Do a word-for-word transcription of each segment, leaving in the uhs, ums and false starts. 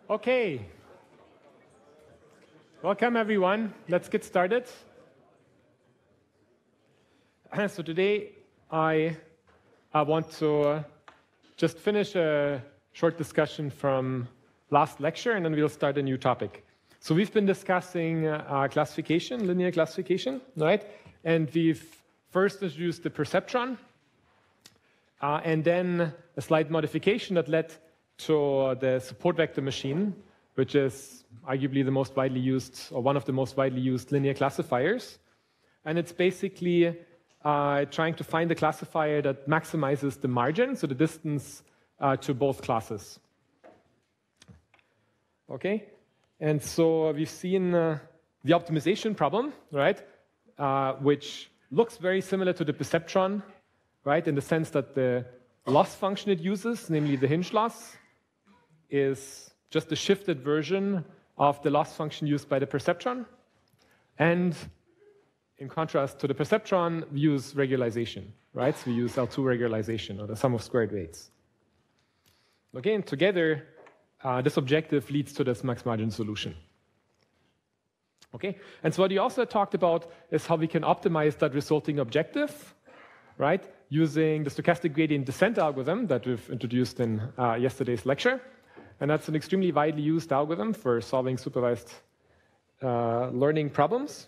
Okay. Welcome, everyone. Let's get started. So today, I, I want to uh, just finish a short discussion from last lecture, and then we'll start a new topic. So we've been discussing uh, classification, linear classification, right? And we've first introduced the perceptron, uh, and then a slight modification that led to the support vector machine, which is arguably the most widely used, or one of the most widely used linear classifiers. And it's basically uh, trying to find a classifier that maximizes the margin, so the distance uh, to both classes. Okay, and so we've seen uh, the optimization problem, right, uh, which looks very similar to the perceptron, right, in the sense that the loss function it uses, namely the hinge loss, is just a shifted version of the loss function used by the perceptron. And in contrast to the perceptron, we use regularization, right? So we use L two regularization, or the sum of squared weights. Okay, and together, uh, this objective leads to this max margin solution. Okay, and so what we also talked about is how we can optimize that resulting objective, right, using the stochastic gradient descent algorithm that we've introduced in uh, yesterday's lecture. And that's an extremely widely used algorithm for solving supervised uh, learning problems.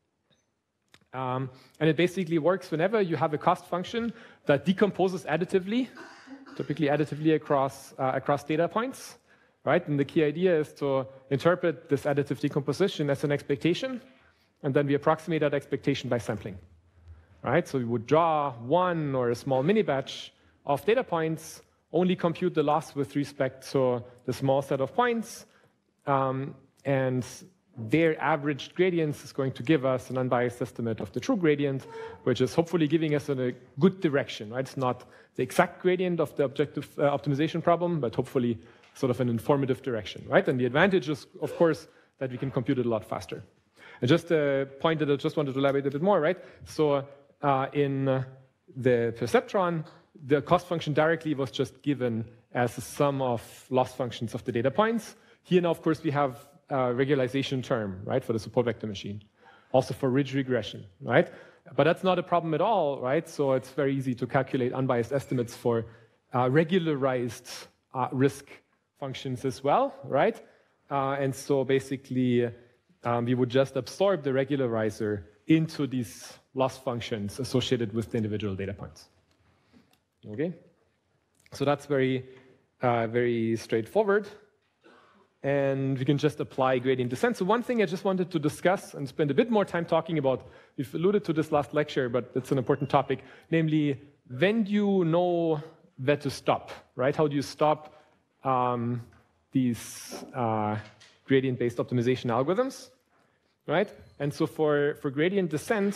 Um, and it basically works whenever you have a cost function that decomposes additively, typically additively across, uh, across data points, right? And the key idea is to interpret this additive decomposition as an expectation, and then we approximate that expectation by sampling, right? So we would draw one or a small mini-batch of data points, only compute the loss with respect to the small set of points, um, and their averaged gradients is going to give us an unbiased estimate of the true gradient, which is hopefully giving us a good direction, right? It's not the exact gradient of the objective uh, optimization problem, but hopefully sort of an informative direction, right? And the advantage is, of course, that we can compute it a lot faster. And just a point that I just wanted to elaborate a bit more, right? So uh, in uh, the perceptron, the cost function directly was just given as a sum of loss functions of the data points. Here now, of course, we have a regularization term, right, for the support vector machine. Also for ridge regression, right? But that's not a problem at all, right? So it's very easy to calculate unbiased estimates for uh, regularized uh, risk functions as well, right? Uh, and so basically, um, we would just absorb the regularizer into these loss functions associated with the individual data points. Okay, so that's very, uh, very straightforward, and we can just apply gradient descent. So one thing I just wanted to discuss and spend a bit more time talking about, we've alluded to this last lecture, but it's an important topic, namely, when do you know where to stop, right? How do you stop um, these uh, gradient-based optimization algorithms, right? And so for, for gradient descent,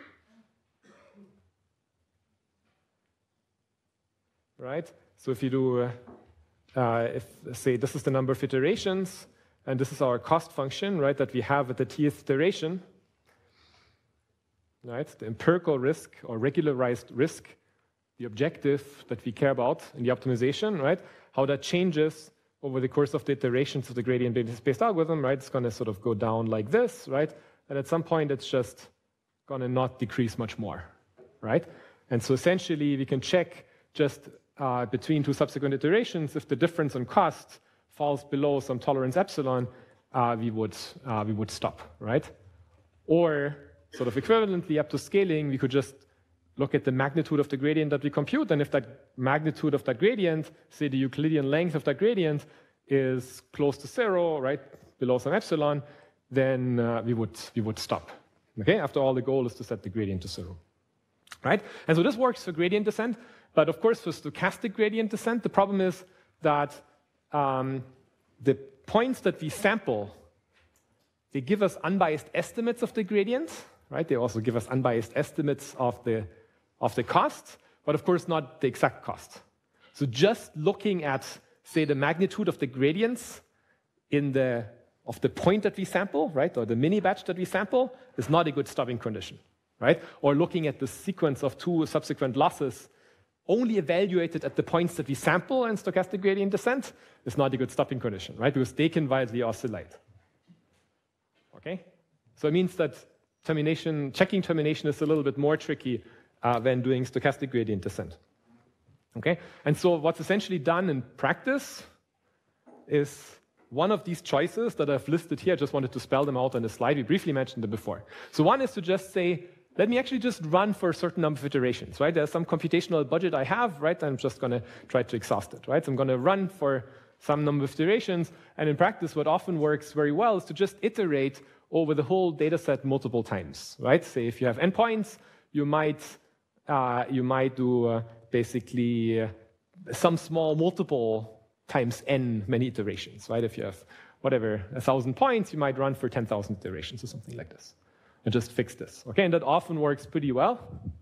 right? So if you do, uh, uh, if say this is the number of iterations, and this is our cost function, right, that we have at the tth iteration, right? The empirical risk or regularized risk, the objective that we care about in the optimization, right? How that changes over the course of the iterations of the gradient-based algorithm, right? It's going to sort of go down like this, right? And at some point, it's just going to not decrease much more, right? And so essentially, we can check just Uh, between two subsequent iterations, if the difference in cost falls below some tolerance epsilon, uh, we would uh, we would stop, right? Or sort of equivalently up to scaling, we could just look at the magnitude of the gradient that we compute, and if that magnitude of that gradient, say the Euclidean length of that gradient, is close to zero, right, below some epsilon, then uh, we would we would stop. Okay. After all, the goal is to set the gradient to zero, right? And so this works for gradient descent. But of course, for stochastic gradient descent, the problem is that um, the points that we sample, they give us unbiased estimates of the gradient, right? They also give us unbiased estimates of the, of the cost, but of course not the exact cost. So just looking at, say, the magnitude of the gradients in the, of the point that we sample, right, or the mini-batch that we sample, is not a good stopping condition, right? Or looking at the sequence of two subsequent losses only evaluated at the points that we sample in stochastic gradient descent is not a good stopping condition, right? Because they can wildly oscillate. Okay? So it means that termination, checking termination is a little bit more tricky uh, than doing stochastic gradient descent. Okay? And so what's essentially done in practice is one of these choices that I've listed here. I just wanted to spell them out on the slide. We briefly mentioned them before. So one is to just say, let me actually just run for a certain number of iterations, right? There's some computational budget I have, right? I'm just going to try to exhaust it, right? So I'm going to run for some number of iterations. And in practice, what often works very well is to just iterate over the whole data set multiple times, right? Say if you have endpoints, you might, uh, you might do uh, basically uh, some small multiple times n many iterations, right? If you have, whatever, a thousand points, you might run for ten thousand iterations or something like this. And just fix this, okay? And that often works pretty well.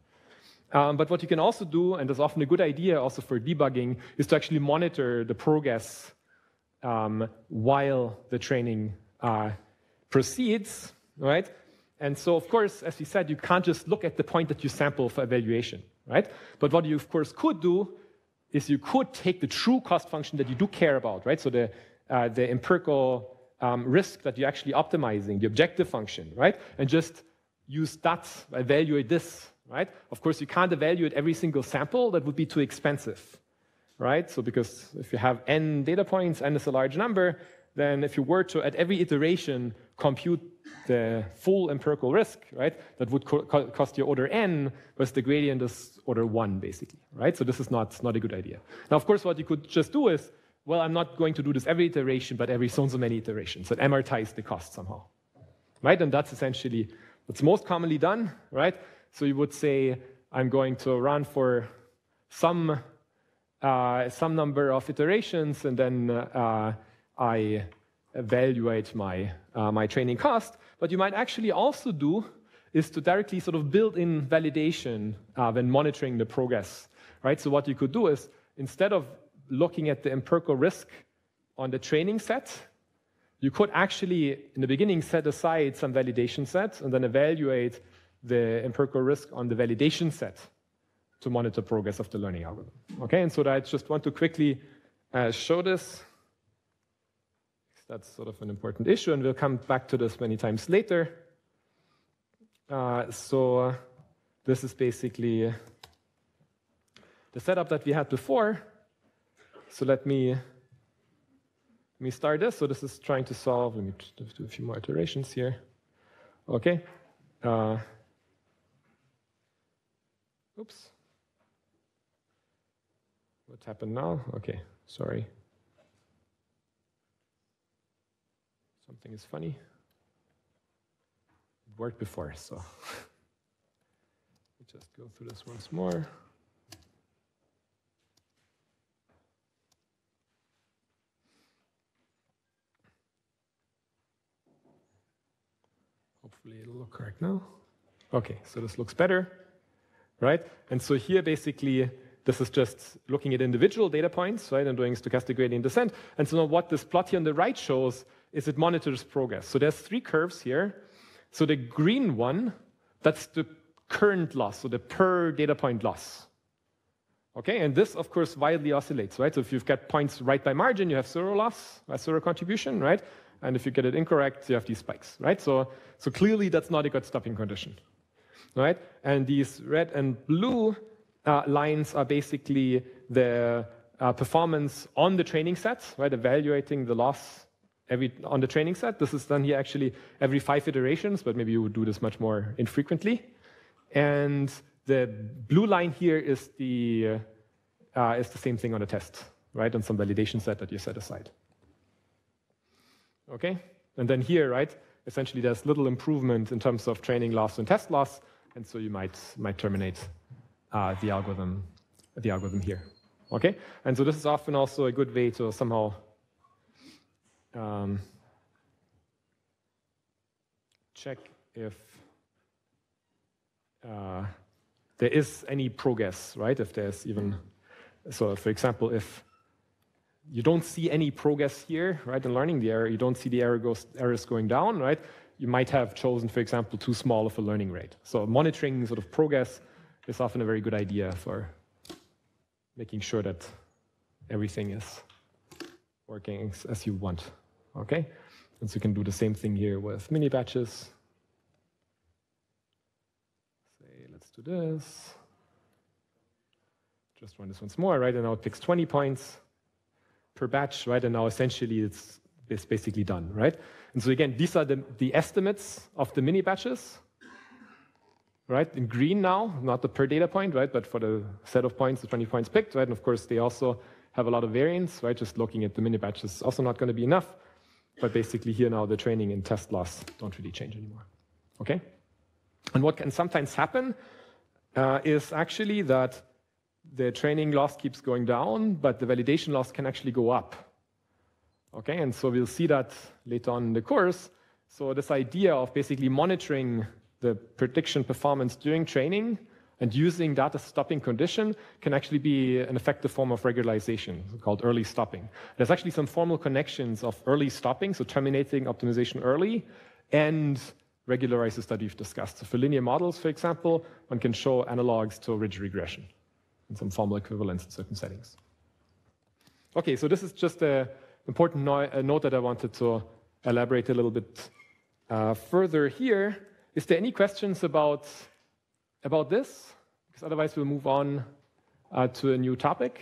Um, but what you can also do, and that's often a good idea also for debugging, is to actually monitor the progress um, while the training uh, proceeds, right? And so, of course, as we said, you can't just look at the point that you sample for evaluation, right? But what you, of course, could do is you could take the true cost function that you do care about, right? So the, uh, the empirical um, risk that you're actually optimizing, the objective function, right? And just use that, evaluate this, right? Of course, you can't evaluate every single sample. That would be too expensive, right? So because if you have n data points, n is a large number, then if you were to, at every iteration, compute the full empirical risk, right, that would co co cost you order n, whereas the gradient is order one, basically, right? So this is not, not a good idea. Now, of course, what you could just do is, well, I'm not going to do this every iteration, but every so and so many iterations, and amortize the cost somehow, right? And that's essentially what's most commonly done, right? So you would say, I'm going to run for some, uh, some number of iterations, and then uh, I evaluate my, uh, my training cost. What you might actually also do is to directly sort of build in validation uh, when monitoring the progress, right? So what you could do is, instead of looking at the empirical risk on the training set, you could actually, in the beginning, set aside some validation sets and then evaluate the empirical risk on the validation set to monitor progress of the learning algorithm. Okay, and so I just want to quickly uh, show this. That's sort of an important issue, and we'll come back to this many times later. Uh, so uh, this is basically the setup that we had before. So let me, let me start this. So this is trying to solve, let me do a few more iterations here. Okay. Uh, oops. What happened now? Okay, sorry. Something is funny. It worked before, so let me just go through this once more. Hopefully it'll look correct now. Okay, so this looks better, right? And so here basically this is just looking at individual data points, right, and doing stochastic gradient descent. And so now what this plot here on the right shows is it monitors progress. So there's three curves here. So the green one, that's the current loss, so the per data point loss. Okay, and this, of course, wildly oscillates, right? So if you've got points right by margin, you have zero loss, a zero contribution, right? And if you get it incorrect, you have these spikes, right? So, so clearly that's not a good stopping condition, right? And these red and blue uh, lines are basically the uh, performance on the training set, right? Evaluating the loss every on the training set. This is done here actually every five iterations, but maybe you would do this much more infrequently. And the blue line here is the uh, is the same thing on the test, right? On some validation set that you set aside. Okay, and then here, right? Essentially, there's little improvement in terms of training loss and test loss, and so you might might terminate uh, the algorithm the algorithm here. Okay, and so this is often also a good way to somehow Um, check if uh, there is any progress, right? If there's even, so for example, if you don't see any progress here, right, in learning the error, you don't see the error goes, errors going down, right? You might have chosen, for example, too small of a learning rate. So monitoring sort of progress is often a very good idea for, making sure that everything is working as you want, okay? And so you can do the same thing here with mini batches. Say, let's do this. Just run this once more, right? And now it picks twenty points per batch, right? And now essentially it's, it's basically done, right? And so again, these are the, the estimates of the mini batches, right? In green now, not the per data point, right? But for the set of points, the twenty points picked, right? And of course, they also have a lot of variance, right? Just looking at the mini batches is also not going to be enough. But basically here now, the training and test loss don't really change anymore, okay? And what can sometimes happen uh, is actually that the training loss keeps going down, but the validation loss can actually go up. Okay, and so we'll see that later on in the course. So this idea of basically monitoring the prediction performance during training and using that as a stopping condition can actually be an effective form of regularization called early stopping. There's actually some formal connections of early stopping, so terminating optimization early, and regularizers that we've discussed. So for linear models, for example, one can show analogs to ridge regression and some formal equivalence in certain settings. Okay, so this is just an important no a note that I wanted to elaborate a little bit uh, further here. Is there any questions about, about this? Because otherwise we'll move on uh, to a new topic.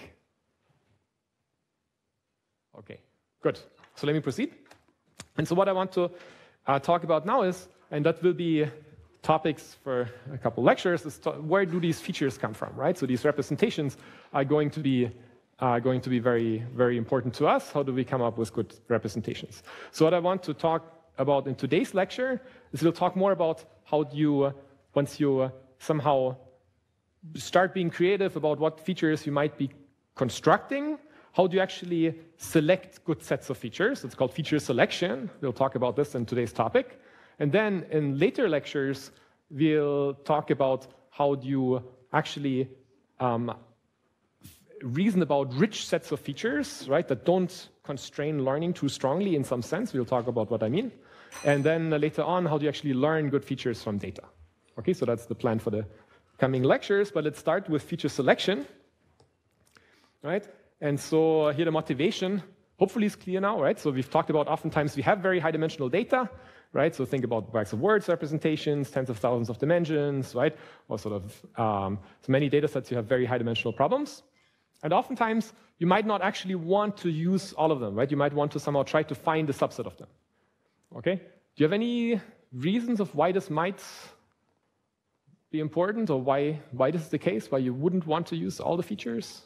Okay, good. So let me proceed. And so what I want to uh, talk about now is, and that will be topics for a couple lectures, is to, where do these features come from, right? So these representations are going to be uh, going to be very, very important to us. How do we come up with good representations? So what I want to talk about in today's lecture is we'll talk more about how do you, uh, once you uh, somehow start being creative about what features you might be constructing, how do you actually select good sets of features? It's called feature selection. We'll talk about this in today's topic. And then in later lectures, we'll talk about how do you actually um, reason about rich sets of features, right, that don't constrain learning too strongly in some sense. We'll talk about what I mean. And then uh, later on, how do you actually learn good features from data? Okay, so that's the plan for the coming lectures. But let's start with feature selection, right? And so here the motivation hopefully is clear now, right? So we've talked about oftentimes we have very high dimensional data, right? So think about bytes of words representations, tens of thousands of dimensions, right? Or sort of um, so many data sets you have very high dimensional problems. And oftentimes you might not actually want to use all of them, right? You might want to somehow try to find a subset of them. Okay? Do you have any reasons of why this might be important, or why, why this is the case, why you wouldn't want to use all the features?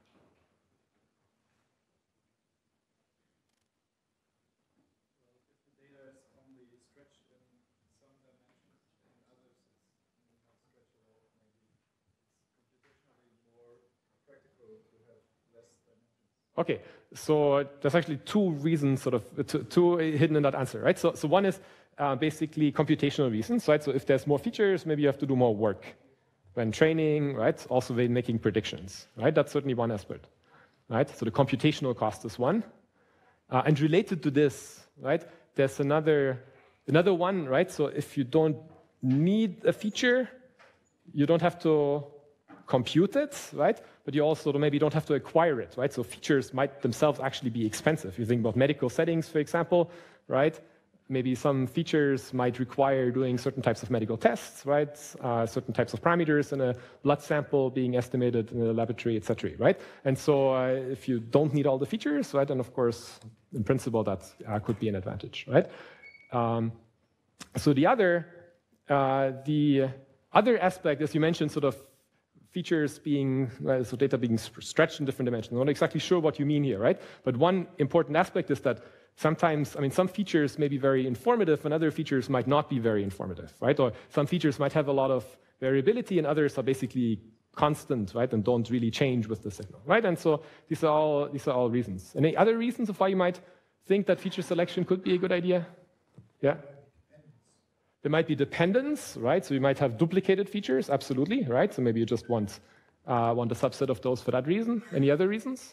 Okay, so there's actually two reasons, sort of, two, two hidden in that answer, right? So, so one is uh, basically computational reasons, right? So if there's more features, maybe you have to do more work when training, right? Also when making predictions, right? That's certainly one aspect, right? So the computational cost is one. Uh, and related to this, right, there's another, another one, right? So if you don't need a feature, you don't have to compute it, right? But you also maybe don't have to acquire it, right? So features might themselves actually be expensive. You think about medical settings, for example, right? Maybe some features might require doing certain types of medical tests, right? Uh, certain types of parameters in a blood sample being estimated in a laboratory, et cetera, right? And so uh, if you don't need all the features, right, then of course, in principle, that uh, could be an advantage, right? Um, so the other, uh, the other aspect, as you mentioned, sort of features being, uh, so data being stretched in different dimensions. I'm not exactly sure what you mean here, right? But one important aspect is that sometimes, I mean, some features may be very informative and other features might not be very informative, right? Or some features might have a lot of variability and others are basically constant, right? And don't really change with the signal, right? And so these are all, these are all reasons. Any other reasons of why you might think that feature selection could be a good idea? Yeah? There might be dependence, right? So you might have duplicated features, absolutely, right? So maybe you just want, uh, want a subset of those for that reason. Any other reasons?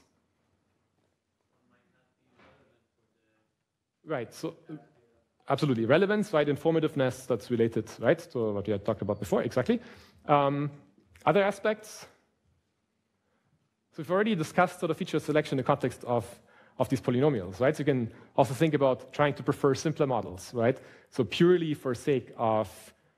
Right, so absolutely. Relevance, right? Informativeness, that's related, right, to what we had talked about before, exactly. Um, other aspects? So we've already discussed sort of feature selection in the context of, of these polynomials, right? So you can also think about trying to prefer simpler models, right? So purely for sake of,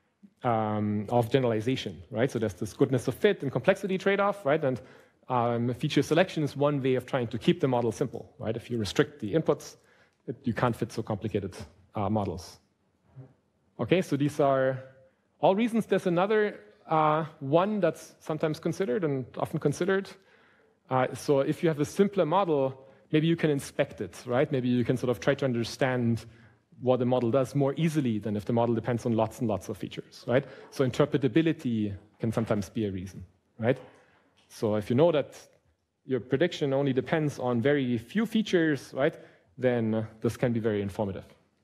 um, of generalization, right? So there's this goodness of fit and complexity trade-off, right? And um, feature selection is one way of trying to keep the model simple, right? If you restrict the inputs, it, you can't fit so complicated uh, models. Okay, so these are all reasons. There's another uh, one that's sometimes considered and often considered. Uh, so if you have a simpler model, maybe you can inspect it, right? Maybe you can sort of try to understand what the model does more easily than if the model depends on lots and lots of features, right? So interpretability can sometimes be a reason, right? So if you know that your prediction only depends on very few features, right, then this can be very informative.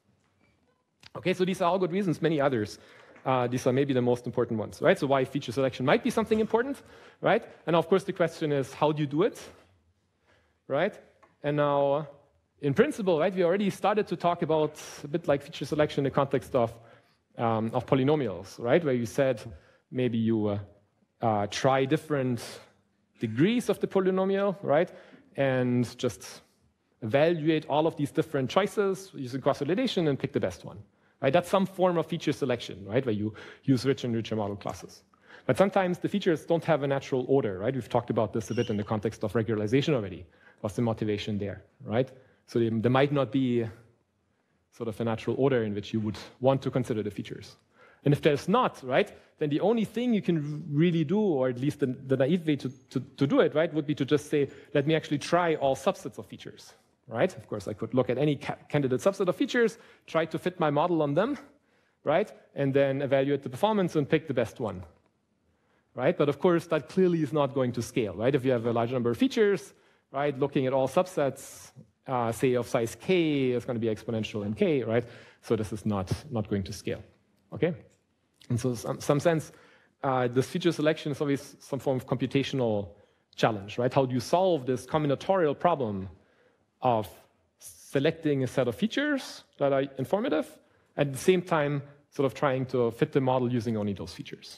Okay, so these are all good reasons, many others. Uh, these are maybe the most important ones, right? So why feature selection might be something important, right? And of course, the question is, how do you do it, right? And now, in principle, right, we already started to talk about a bit like feature selection in the context of, um, of polynomials, right? Where you said maybe you uh, uh, try different degrees of the polynomial, right? And just evaluate all of these different choices using cross-validation and pick the best one. Right? That's some form of feature selection, right? Where you use richer and richer model classes. But sometimes the features don't have a natural order, right? We've talked about this a bit in the context of regularization already. What's the motivation there, right? So there might not be sort of a natural order in which you would want to consider the features. And if there's not, right, then the only thing you can really do, or at least the, the naive way to, to, to do it, right, would be to just say, let me actually try all subsets of features. Right? Of course, I could look at any ca candidate subset of features, try to fit my model on them, right? And then evaluate the performance and pick the best one, right? But of course, that clearly is not going to scale, right? If you have a large number of features, right, looking at all subsets, uh, say of size k, is going to be exponential in k, right? So this is not, not going to scale, okay? And so, in some sense, uh, this feature selection is always some form of computational challenge, right? How do you solve this combinatorial problem of selecting a set of features that are informative, at the same time sort of trying to fit the model using only those features.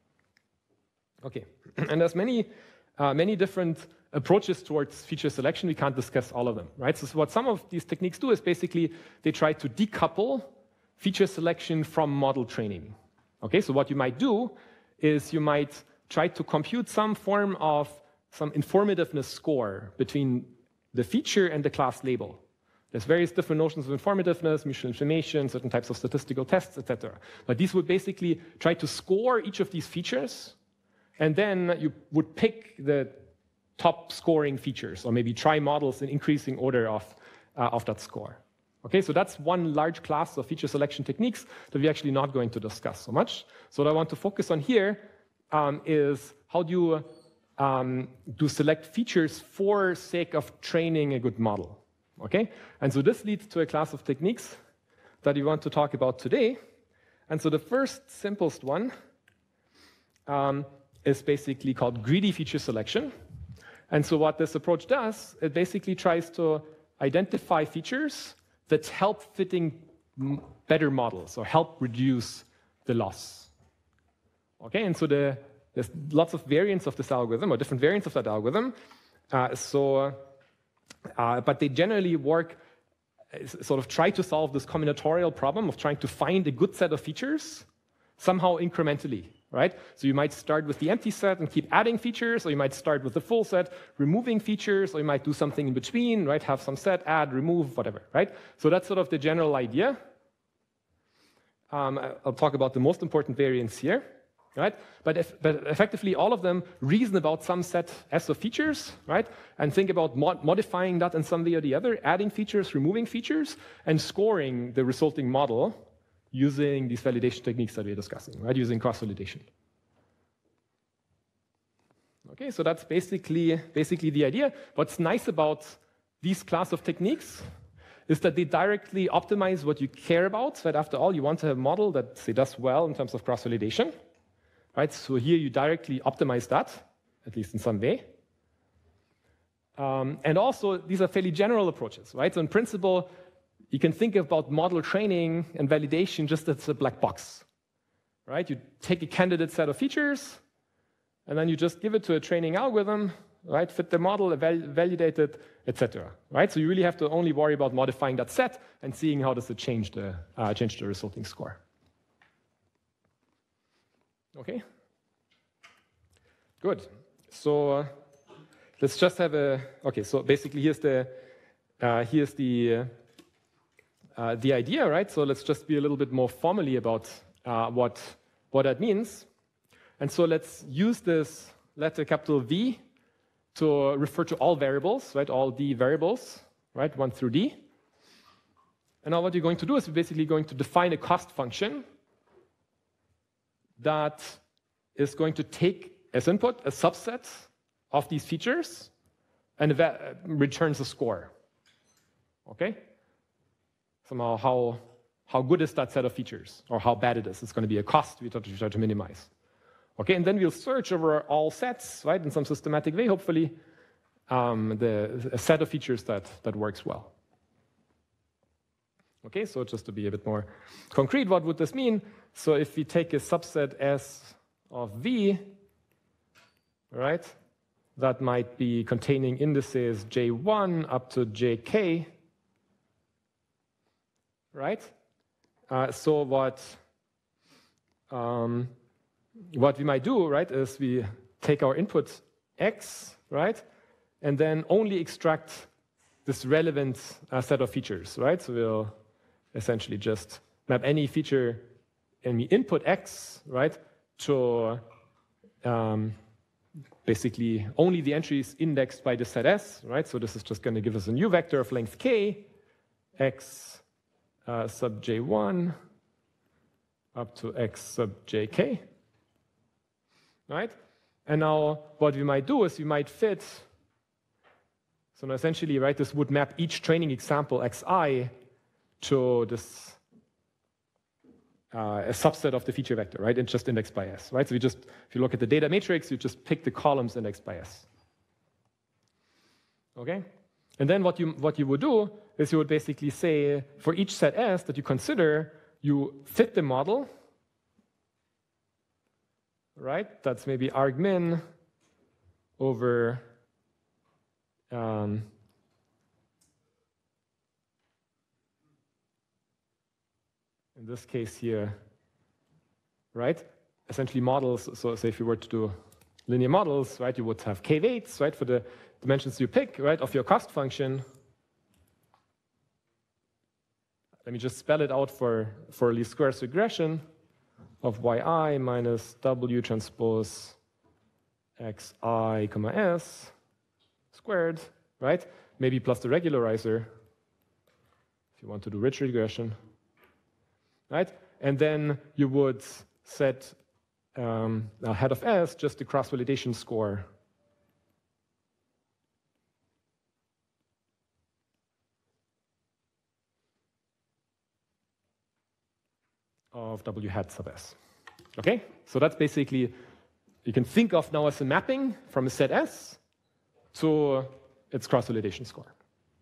Okay, and there's many, uh, many different approaches towards feature selection. We can't discuss all of them, right? So what some of these techniques do is basically they try to decouple feature selection from model training. Okay, so what you might do is you might try to compute some form of some informativeness score between the feature and the class label. There's various different notions of informativeness, mutual information, certain types of statistical tests, et cetera. But these would basically try to score each of these features, and then you would pick the top scoring features, or maybe try models in increasing order of, uh, of that score. Okay, so that's one large class of feature selection techniques that we're actually not going to discuss so much. So what I want to focus on here um, is how do you Um, to select features for sake of training a good model, okay? And so this leads to a class of techniques that we want to talk about today. And so the first simplest one um, is basically called greedy feature selection. And so what this approach does, it basically tries to identify features that help fitting better models or help reduce the loss. Okay, and so the There's lots of variants of this algorithm, or different variants of that algorithm. Uh, so, uh, but they generally work, sort of try to solve this combinatorial problem of trying to find a good set of features somehow incrementally, right? So you might start with the empty set and keep adding features, or you might start with the full set, removing features, or you might do something in between, right? Have some set, add, remove, whatever, right? So that's sort of the general idea. Um, I'll talk about the most important variants here. Right? But, if, but effectively, all of them reason about some set S of features, right? And think about mod modifying that in some way or the other, adding features, removing features, and scoring the resulting model using these validation techniques that we're discussing, right? Using cross-validation. Okay, so that's basically, basically the idea. What's nice about these class of techniques is that they directly optimize what you care about. Right? After all, you want to have a model that, say, does well in terms of cross-validation. Right? So here you directly optimize that, at least in some way. Um, and also, these are fairly general approaches. Right? So in principle, you can think about model training and validation just as a black box. Right? You take a candidate set of features, and then you just give it to a training algorithm, right? Fit the model, val validate it, et cetera. Right? So you really have to only worry about modifying that set and seeing how does it change the uh, change the resulting score. Okay. Good. So uh, let's just have a. Okay. So basically, here's the uh, here's the uh, the idea, right? So let's just be a little bit more formally about uh, what what that means. And so let's use this letter capital V to refer to all variables, right? All D variables, right? One through D. And now what you're going to do is we're basically going to define a cost function that is going to take as input a subset of these features and returns a score. Okay? Somehow, how, how good is that set of features, or how bad it is? It's going to be a cost we try to, try to minimize. Okay, and then we'll search over all sets, right, in some systematic way, hopefully, um, the, a set of features that, that works well. Okay, so just to be a bit more concrete, what would this mean? So if we take a subset S of V, right, that might be containing indices J one up to J K, right? Uh, so what, um, what we might do, right, is we take our input X, right, and then only extract this relevant uh, set of features, right? So we'll essentially just map any feature and we input X, right, to um, basically only the entries indexed by the set S, right? So this is just going to give us a new vector of length K, X uh, sub J one up to X sub J K, right? And now what we might do is we might fit, so now essentially, right, this would map each training example Xi to this uh, a subset of the feature vector, right? And just indexed by S, right? So we just, if you look at the data matrix, you just pick the columns indexed by S. Okay? And then what you what you would do is you would basically say for each set S that you consider, you fit the model, right? That's maybe argmin over um, in this case here, right? Essentially models, so say if you were to do linear models, right, you would have k weights, right, for the dimensions you pick, right, of your cost function. Let me just spell it out for, for least squares regression of yi minus w transpose xi comma s squared, right? Maybe plus the regularizer if you want to do rich regression. Right? And then you would set um, ahead of S just the cross-validation score of W hat sub S. Okay? So that's basically, you can think of now as a mapping from a set S to its cross-validation score.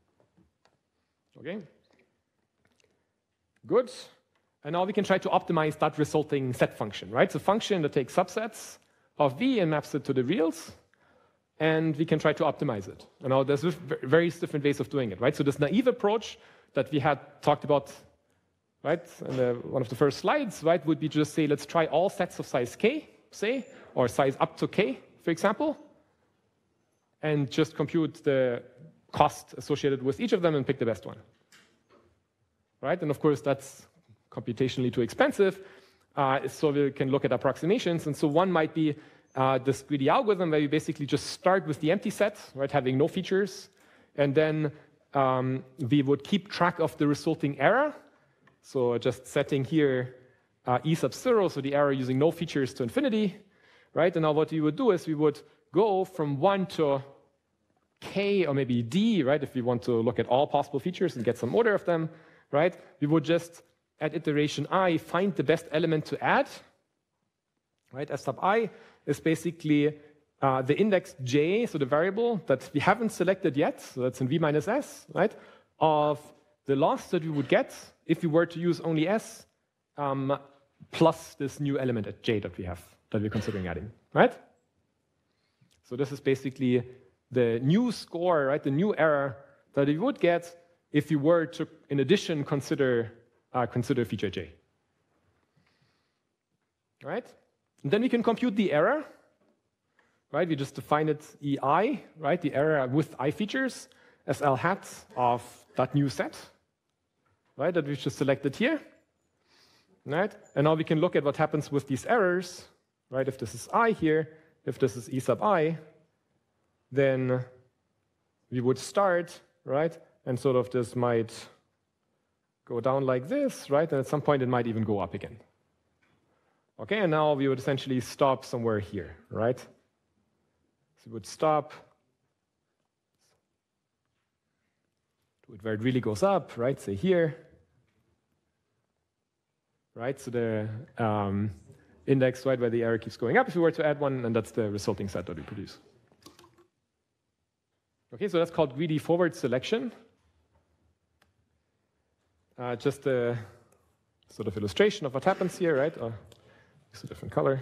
Okay? Good. And now we can try to optimize that resulting set function, right? So function that takes subsets of V and maps it to the reals, and we can try to optimize it. And now there's various different ways of doing it, right? So this naive approach that we had talked about, right, in the, one of the first slides, right, would be just say, let's try all sets of size K, say, or size up to K, for example, and just compute the cost associated with each of them and pick the best one, right? And of course, that's computationally too expensive, uh, so we can look at approximations. And so one might be uh, this greedy algorithm where you basically just start with the empty set, right, having no features, and then um, we would keep track of the resulting error. So just setting here uh, e sub zero, so the error using no features to infinity, right? And now what we would do is we would go from one to k or maybe d, right? If we want to look at all possible features and get some order of them, right? We would just at iteration I, find the best element to add, right? S sub I is basically uh, the index j, so the variable that we haven't selected yet, so that's in V minus S, right? Of the loss that we would get if we were to use only S um, plus this new element at j that we have, that we're considering adding, right? So this is basically the new score, right, the new error that you would get if you were to, in addition, consider, uh, consider feature j. Right? And then we can compute the error. Right? We just define it E I, right, the error with I features, as L hat of that new set, right, that we've just selected here. Right? And now we can look at what happens with these errors, right? If this is I here, if this is E sub I, then we would start, right? And sort of this might go down like this, right? And at some point it might even go up again. Okay, and now we would essentially stop somewhere here, right? So we would stop to it where it really goes up, right? Say here. Right, so the um, index, right, where the error keeps going up if we were to add one, and that's the resulting set that we produce. Okay, so that's called greedy forward selection. Uh, just a sort of illustration of what happens here, right? Oh, it's a different color.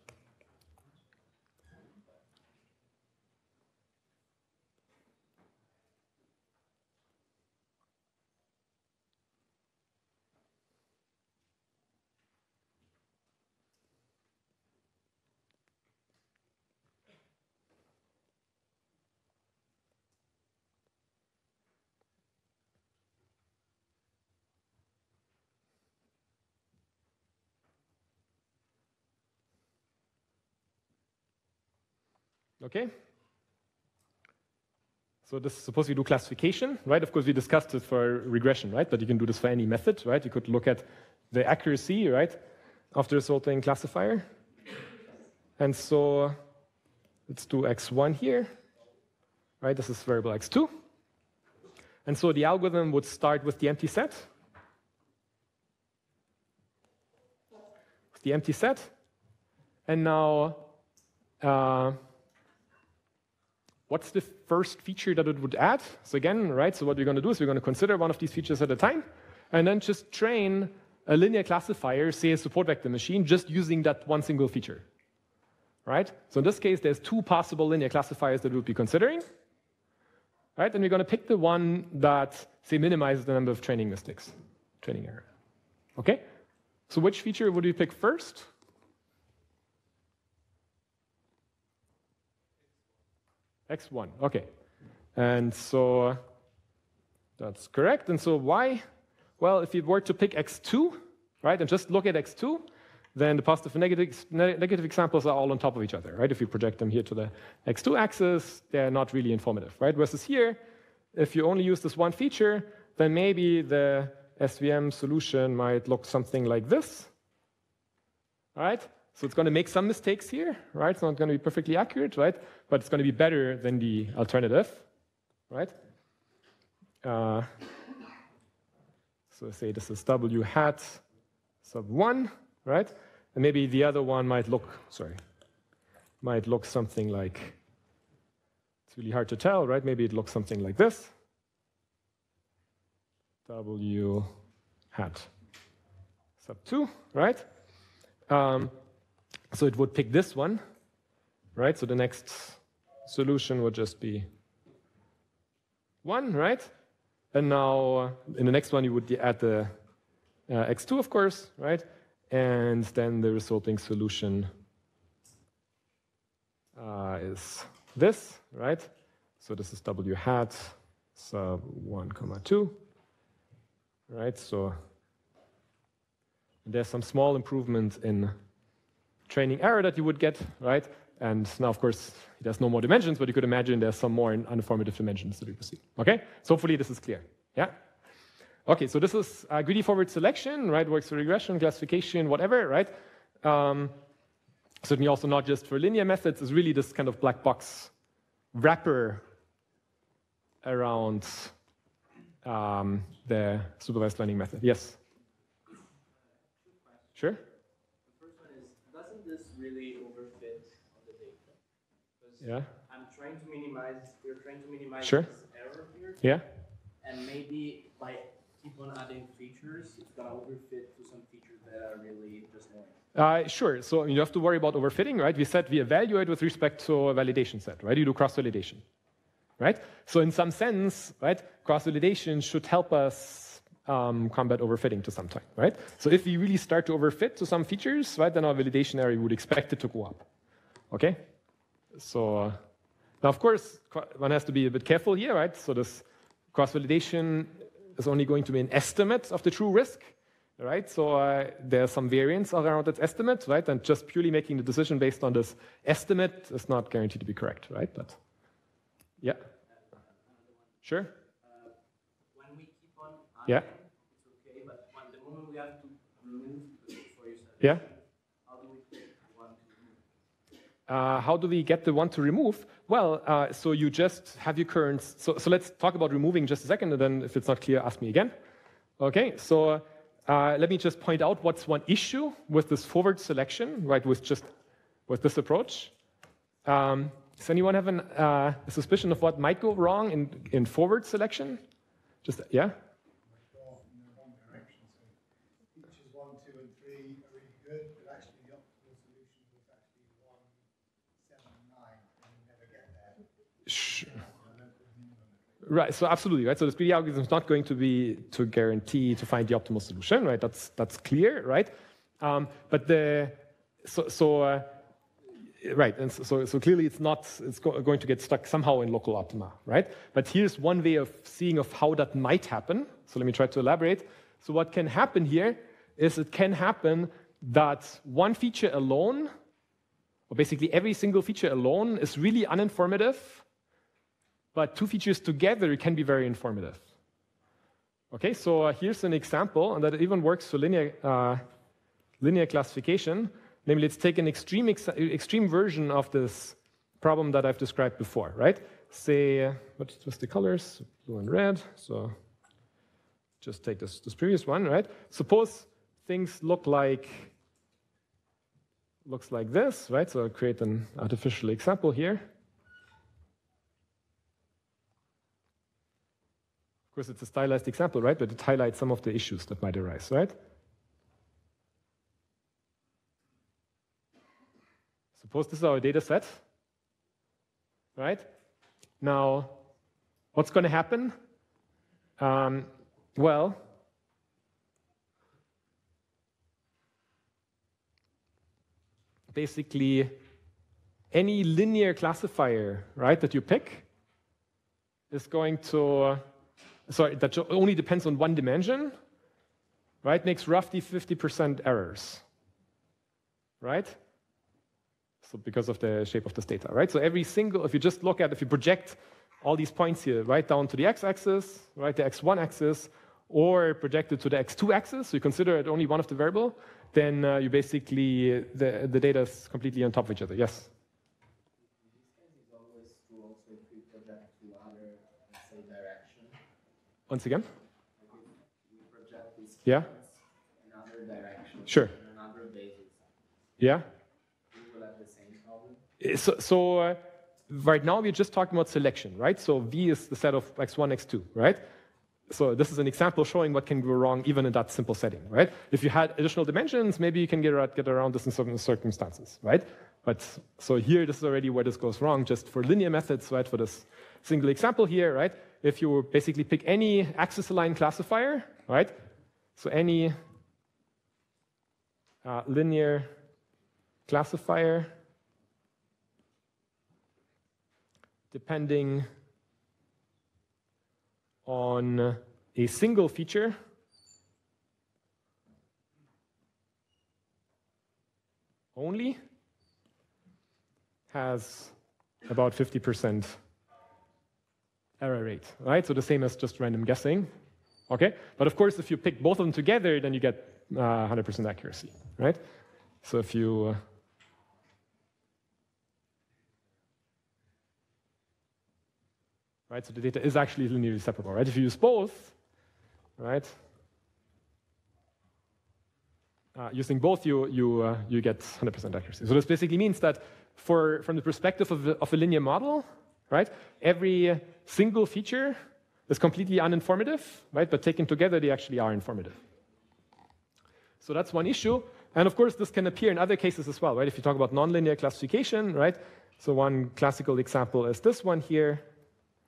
Okay. So this suppose we do classification, right? Of course, we discussed it for regression, right? But you can do this for any method, right? You could look at the accuracy, right, of the resulting classifier. And so let's do x one here, right? This is variable x two. And so the algorithm would start with the empty set. With the empty set. And now, uh, what's the first feature that it would add? So again, right, so what we're going to do is we're going to consider one of these features at a time, and then just train a linear classifier, say a support vector machine, just using that one single feature. Right? So in this case, there's two possible linear classifiers that we'll be considering. Right? And we're going to pick the one that, say, minimizes the number of training mistakes, training error. Okay? So which feature would we pick first? x one, okay. And so that's correct. And so why? Well, if you were to pick x two, right, and just look at x two, then the positive and negative, negative examples are all on top of each other, right? If you project them here to the x two axis, they're not really informative, right? Versus here, if you only use this one feature, then maybe the S V M solution might look something like this, right? So it's going to make some mistakes here, right? It's not going to be perfectly accurate, right? But it's going to be better than the alternative, right? Uh, so say this is W hat sub one, right? And maybe the other one might look, sorry, might look something like, it's really hard to tell, right? Maybe it looks something like this. W hat sub two, right? Um, So it would pick this one, right? So the next solution would just be one, right? And now in the next one, you would add the uh, x two, of course, right? And then the resulting solution uh, is this, right? So this is W hat sub one comma two, right? So there's some small improvement in training error that you would get, right? And now, of course, there's no more dimensions, but you could imagine there's some more uninformative dimensions that we proceed. Okay? So hopefully this is clear. Yeah? Okay, so this is uh, greedy forward selection, right? Works for regression, classification, whatever, right? Um, certainly also not just for linear methods. It's really this kind of black box wrapper around um, the supervised learning method. Yes? Sure? This really overfit on the data. Yeah. I'm trying to minimize, we're trying to minimize sure. this error here. Yeah. And maybe by keep on adding features, it's gonna overfit to some features that are really just annoying. Uh, sure. So you have to worry about overfitting, right? We said we evaluate with respect to a validation set, right? You do cross-validation. right? So in some sense, right, cross-validation should help us um, combat overfitting to some time, right? So if we really start to overfit to some features, right, then our validation area would expect it to go up, okay? So uh, now, of course, one has to be a bit careful here, right? So this cross-validation is only going to be an estimate of the true risk, right? So uh, there's some variance around its estimate, right? And just purely making the decision based on this estimate is not guaranteed to be correct, right? But yeah, sure. Uh, when we keep on adding, Yeah. it's okay, but when the moment we have to remove for yourself, Yeah. how do we pick one to remove? Uh, how do we get the one to remove? Well, uh, so you just have your current. So, so let's talk about removing just a second, and then if it's not clear, ask me again. Okay. So uh, let me just point out what's one issue with this forward selection, right? With just with this approach. Um, does anyone have an, uh, a suspicion of what might go wrong in in forward selection? Just yeah. Right, so absolutely, right? So this greedy algorithm is not going to be to guarantee to find the optimal solution, right? That's that's clear, right? Um, but the so so uh, right, and so so clearly it's not it's go, going to get stuck somehow in local optima, right? But here's one way of seeing of how that might happen. So let me try to elaborate. So what can happen here is it can happen that one feature alone, or basically every single feature alone, is really uninformative. But two features together can be very informative. Okay, so uh, here's an example, and that even works for linear, uh, linear classification. Namely, let's take an extreme, ex extreme version of this problem that I've described before, right? Say, uh, what was the colors? Blue and red. So just take this, this previous one, right? Suppose things look like, looks like this, right? So I'll create an artificial example here. Of course, it's a stylized example, right? But it highlights some of the issues that might arise, right? Suppose this is our data set, right? Now, what's going to happen? Um, well, basically, any linear classifier, right, that you pick is going to sorry, that only depends on one dimension, right, makes roughly fifty percent errors, right? So because of the shape of this data, right? So every single, if you just look at, if you project all these points here, right, down to the x-axis, right, the x one axis, or project it to the x two axis, so you consider it only one of the variable, then uh, you basically, the, the data is completely on top of each other, yes? Once again? We project these yeah. in other directions. Sure. In another basis. Yeah. We will have the same problem. So, so uh, right now we're just talking about selection, right? So V is the set of x one, x two, right? So this is an example showing what can go wrong even in that simple setting, right? If you had additional dimensions, maybe you can get around, get around this in certain circumstances, right? But so here, this is already where this goes wrong, just for linear methods, right? For this single example here, right? If you basically pick any axis-aligned classifier, right? So any uh, linear classifier, depending on a single feature, only, has about fifty percent error rate, right? So the same as just random guessing, okay? But of course, if you pick both of them together, then you get uh, one hundred percent accuracy, right? So if you... Uh, right, so the data is actually linearly separable, right? If you use both, right? Uh, using both, you, you, uh, you get one hundred percent accuracy. So this basically means that for, from the perspective of, the, of a linear model, right, every single feature is completely uninformative, right? But taken together, they actually are informative. So that's one issue. And of course, this can appear in other cases as well, right? If you talk about nonlinear classification, right? So one classical example is this one here,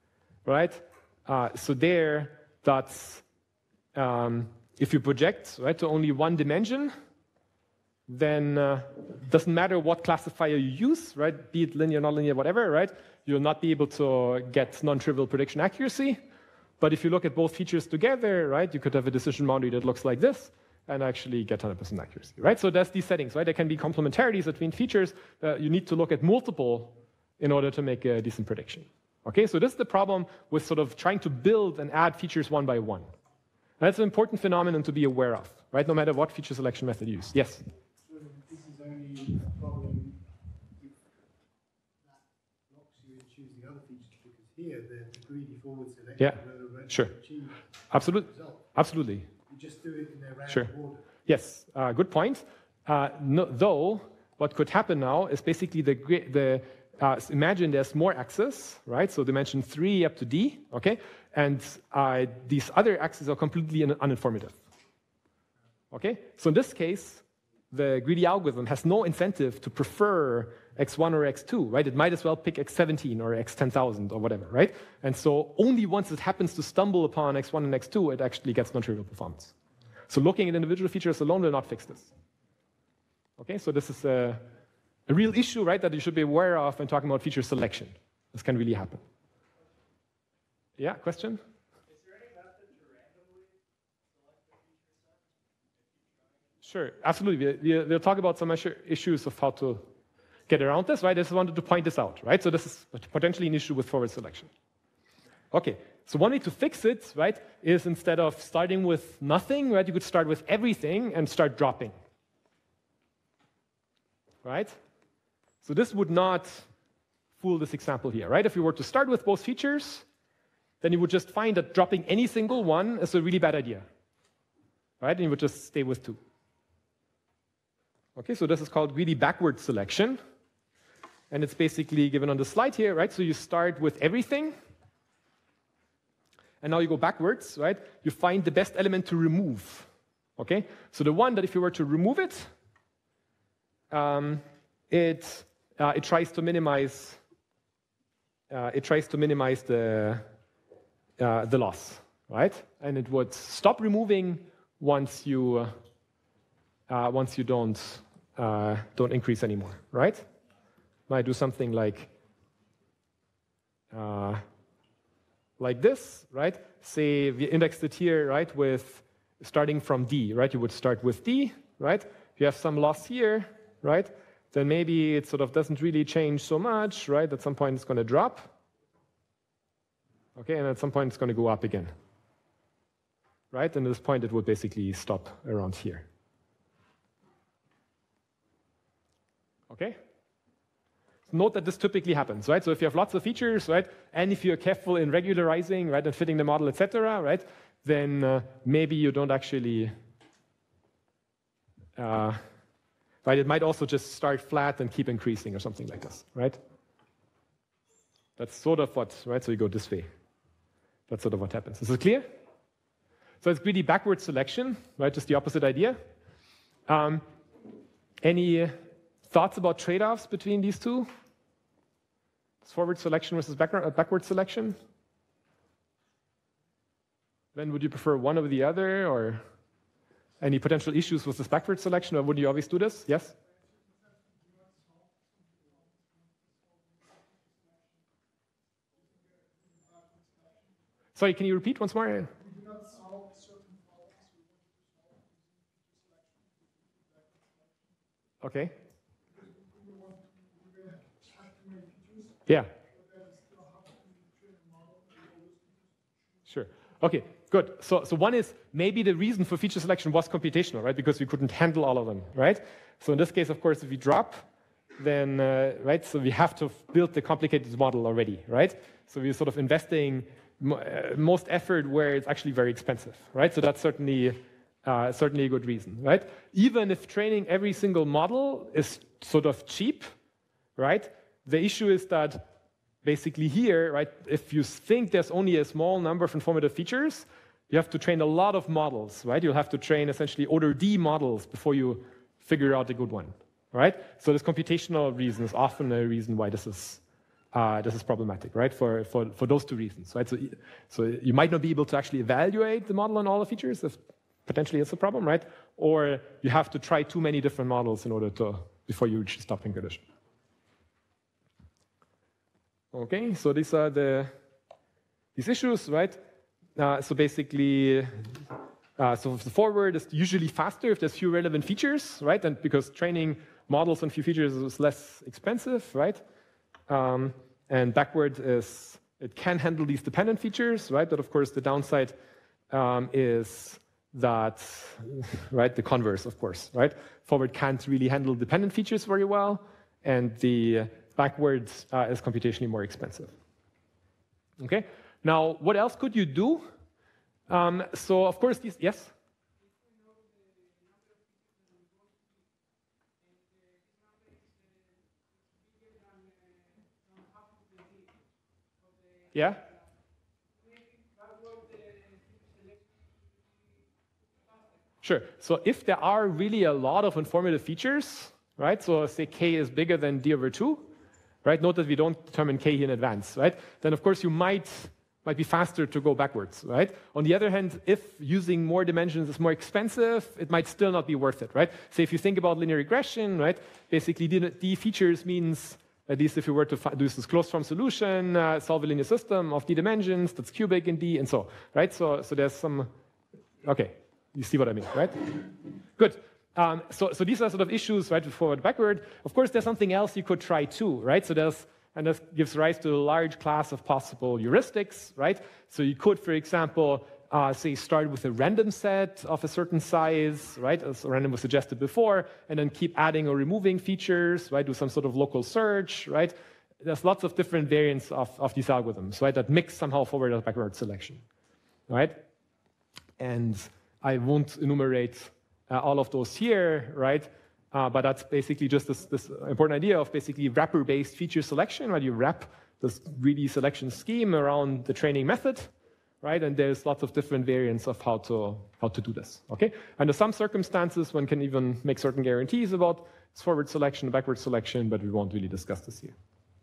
right? Uh, so there, that's um, if you project, right, to only one dimension, then uh, doesn't matter what classifier you use, right? Be it linear, nonlinear, whatever, right? You'll not be able to get non-trivial prediction accuracy. But if you look at both features together, right, you could have a decision boundary that looks like this and actually get one hundred percent accuracy, right? So there's these settings, right? There can be complementarities between features. Uh, you need to look at multiple in order to make a decent prediction. Okay, so this is the problem with sort of trying to build and add features one by one. That's an important phenomenon to be aware of, right? No matter what feature selection method you use. Yes? So this is only a problem if that blocks you in choosing other features, because here the, the greedy forward selection Yeah, will sure. achieve Absolutely. the result. Absolutely. You just do it in a random Sure. order. Yes, uh, good point. Uh, no, though, what could happen now is basically the, the uh, imagine there's more axes, right? So dimension three up to D, okay? And uh, these other axes are completely un uninformative. Okay? So in this case, the greedy algorithm has no incentive to prefer x one or x two, right? It might as well pick x seventeen or x ten thousand or whatever, right? And so only once it happens to stumble upon x one and x two, it actually gets non-trivial performance. So looking at individual features alone will not fix this. Okay, so this is a, a real issue, right, that you should be aware of when talking about feature selection. This can really happen. Yeah, question? Is there any method to randomly select the feature set? Sure, absolutely. We, we'll talk about some issues of how to get around this, right? I just wanted to point this out, right? So this is potentially an issue with forward selection. Okay, so one way to fix it, right, is instead of starting with nothing, right, you could start with everything and start dropping. Right? So this would not fool this example here, right? If you were to start with both features, then you would just find that dropping any single one is a really bad idea. Right? And you would just stay with two. Okay, so this is called greedy backward selection. And it's basically given on the slide here, right? So you start with everything. And now you go backwards, right? You find the best element to remove. Okay? So the one that if you were to remove it, um, it, uh, it tries to minimize uh, it tries to minimize the uh, the loss, right? And it would stop removing once you uh, once you don't uh, don't increase anymore, right? Might do something like uh, like this, right? Say we indexed it here, right, with starting from D, right? You would start with D, right? You have some loss here, right? Then maybe it sort of doesn't really change so much, right? At some point it's going to drop. Okay, and at some point it's going to go up again. Right? And at this point it would basically stop around here. Okay? Note that this typically happens, right? So if you have lots of features, right, and if you're careful in regularizing, right, and fitting the model, et cetera, right, then uh, maybe you don't actually, uh, right? It might also just start flat and keep increasing or something like this, right? That's sort of what, right? So you go this way. That's sort of what happens. Is it clear? So it's greedy backward selection, right? Just the opposite idea. Um, any thoughts about trade-offs between these two? Forward selection versus backward, backward selection? Then would you prefer one over the other, or any potential issues with this backward selection, or would you always do this? Yes? Sorry, can you repeat once more? Okay. Yeah. Sure. Okay, good. So, so one is maybe the reason for feature selection was computational, right? Because we couldn't handle all of them, right? So in this case, of course, if we drop, then, uh, right, so we have to build the complicated model already, right? So we're sort of investing mo uh, most effort where it's actually very expensive, right? So that's certainly, uh, certainly a good reason, right? Even if training every single model is sort of cheap, right? The issue is that basically here, right, if you think there's only a small number of informative features, you have to train a lot of models, right? You'll have to train essentially order D models before you figure out a good one, right? So this computational reason is often a reason why this is uh, this is problematic, right? For, for, for those two reasons, right? So, so you might not be able to actually evaluate the model on all the features. This potentially is a problem, right? Or you have to try too many different models in order to, before you reach the stopping condition. Okay, so these are the, these issues, right? Uh, so basically, uh, so the forward is usually faster if there's few relevant features, right? And because training models on few features is less expensive, right? Um, and backward is, it can handle these dependent features, right? But of course, the downside um, is that, right, the converse, of course, right? Forward can't really handle dependent features very well, and the backward uh, is computationally more expensive. Okay, now what else could you do? Um, so of course, these, yes? Yeah? Sure. So if there are really a lot of informative features, right? So say k is bigger than d over two, right? Note that we don't determine k in advance, right? Then of course you might might be faster to go backwards, right? On the other hand, if using more dimensions is more expensive, it might still not be worth it, right? So if you think about linear regression, right? Basically, d, d features means, at least if you were to do this closed form solution, uh, solve a linear system of d dimensions, that's cubic in d, and so, right? So, so there's some, okay, you see what I mean, right? Good. Um, so, so these are sort of issues, right, forward, backward. Of course, there's something else you could try too, right? So there's, and this gives rise to a large class of possible heuristics, right? So you could, for example, uh, say start with a random set of a certain size, right, as random was suggested before, and then keep adding or removing features, right, do some sort of local search, right? There's lots of different variants of, of these algorithms, right, that mix somehow forward or backward selection, right? And I won't enumerate uh, all of those here, right? Uh, but that's basically just this, this important idea of basically wrapper-based feature selection, right? You wrap this greedy selection scheme around the training method, right? And there's lots of different variants of how to, how to do this, okay? Under some circumstances, one can even make certain guarantees about forward selection, backward selection, but we won't really discuss this here.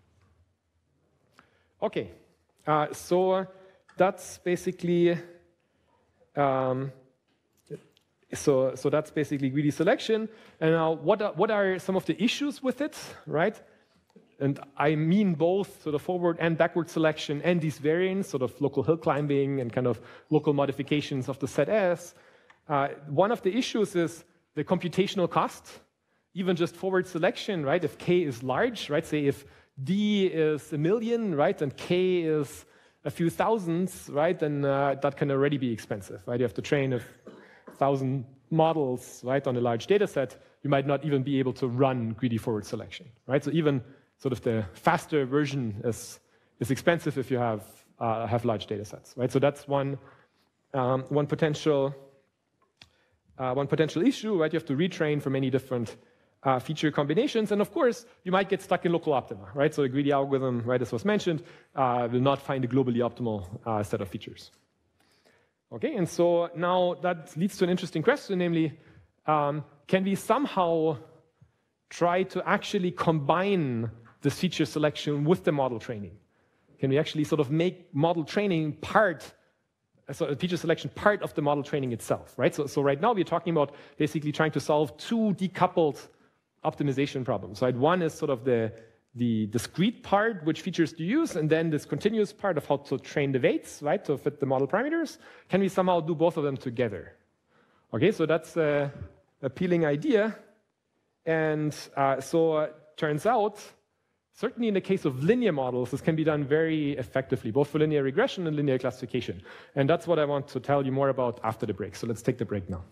Okay, uh, so that's basically um, So, so that's basically greedy selection. And now, what are, what are some of the issues with it, right? And I mean both sort of forward and backward selection and these variants, sort of local hill climbing and kind of local modifications of the set S. Uh, one of the issues is the computational cost. Even just forward selection, right? If k is large, right? Say if d is a million, right? And k is a few thousands, right? Then uh, that can already be expensive, right? You have to train a thousand models, right, on a large data set, you might not even be able to run greedy forward selection, right? So even sort of the faster version is, is expensive if you have, uh, have large data sets, right? So that's one, um, one, potential, uh, one potential issue, right? You have to retrain for many different uh, feature combinations. And of course, you might get stuck in local optima, right? So a greedy algorithm, right, as was mentioned, uh, will not find a globally optimal uh, set of features. Okay, and so now that leads to an interesting question, namely, um, can we somehow try to actually combine this feature selection with the model training? Can we actually sort of make model training part, so feature selection part of the model training itself, right? So, so right now we're talking about basically trying to solve two decoupled optimization problems, right? One is sort of the the discrete part, which features do you use, and then this continuous part of how to train the weights, right, to fit the model parameters. Can we somehow do both of them together? Okay, so that's an appealing idea. And uh, so it turns out, certainly in the case of linear models, this can be done very effectively, both for linear regression and linear classification. And that's what I want to tell you more about after the break. So let's take the break now.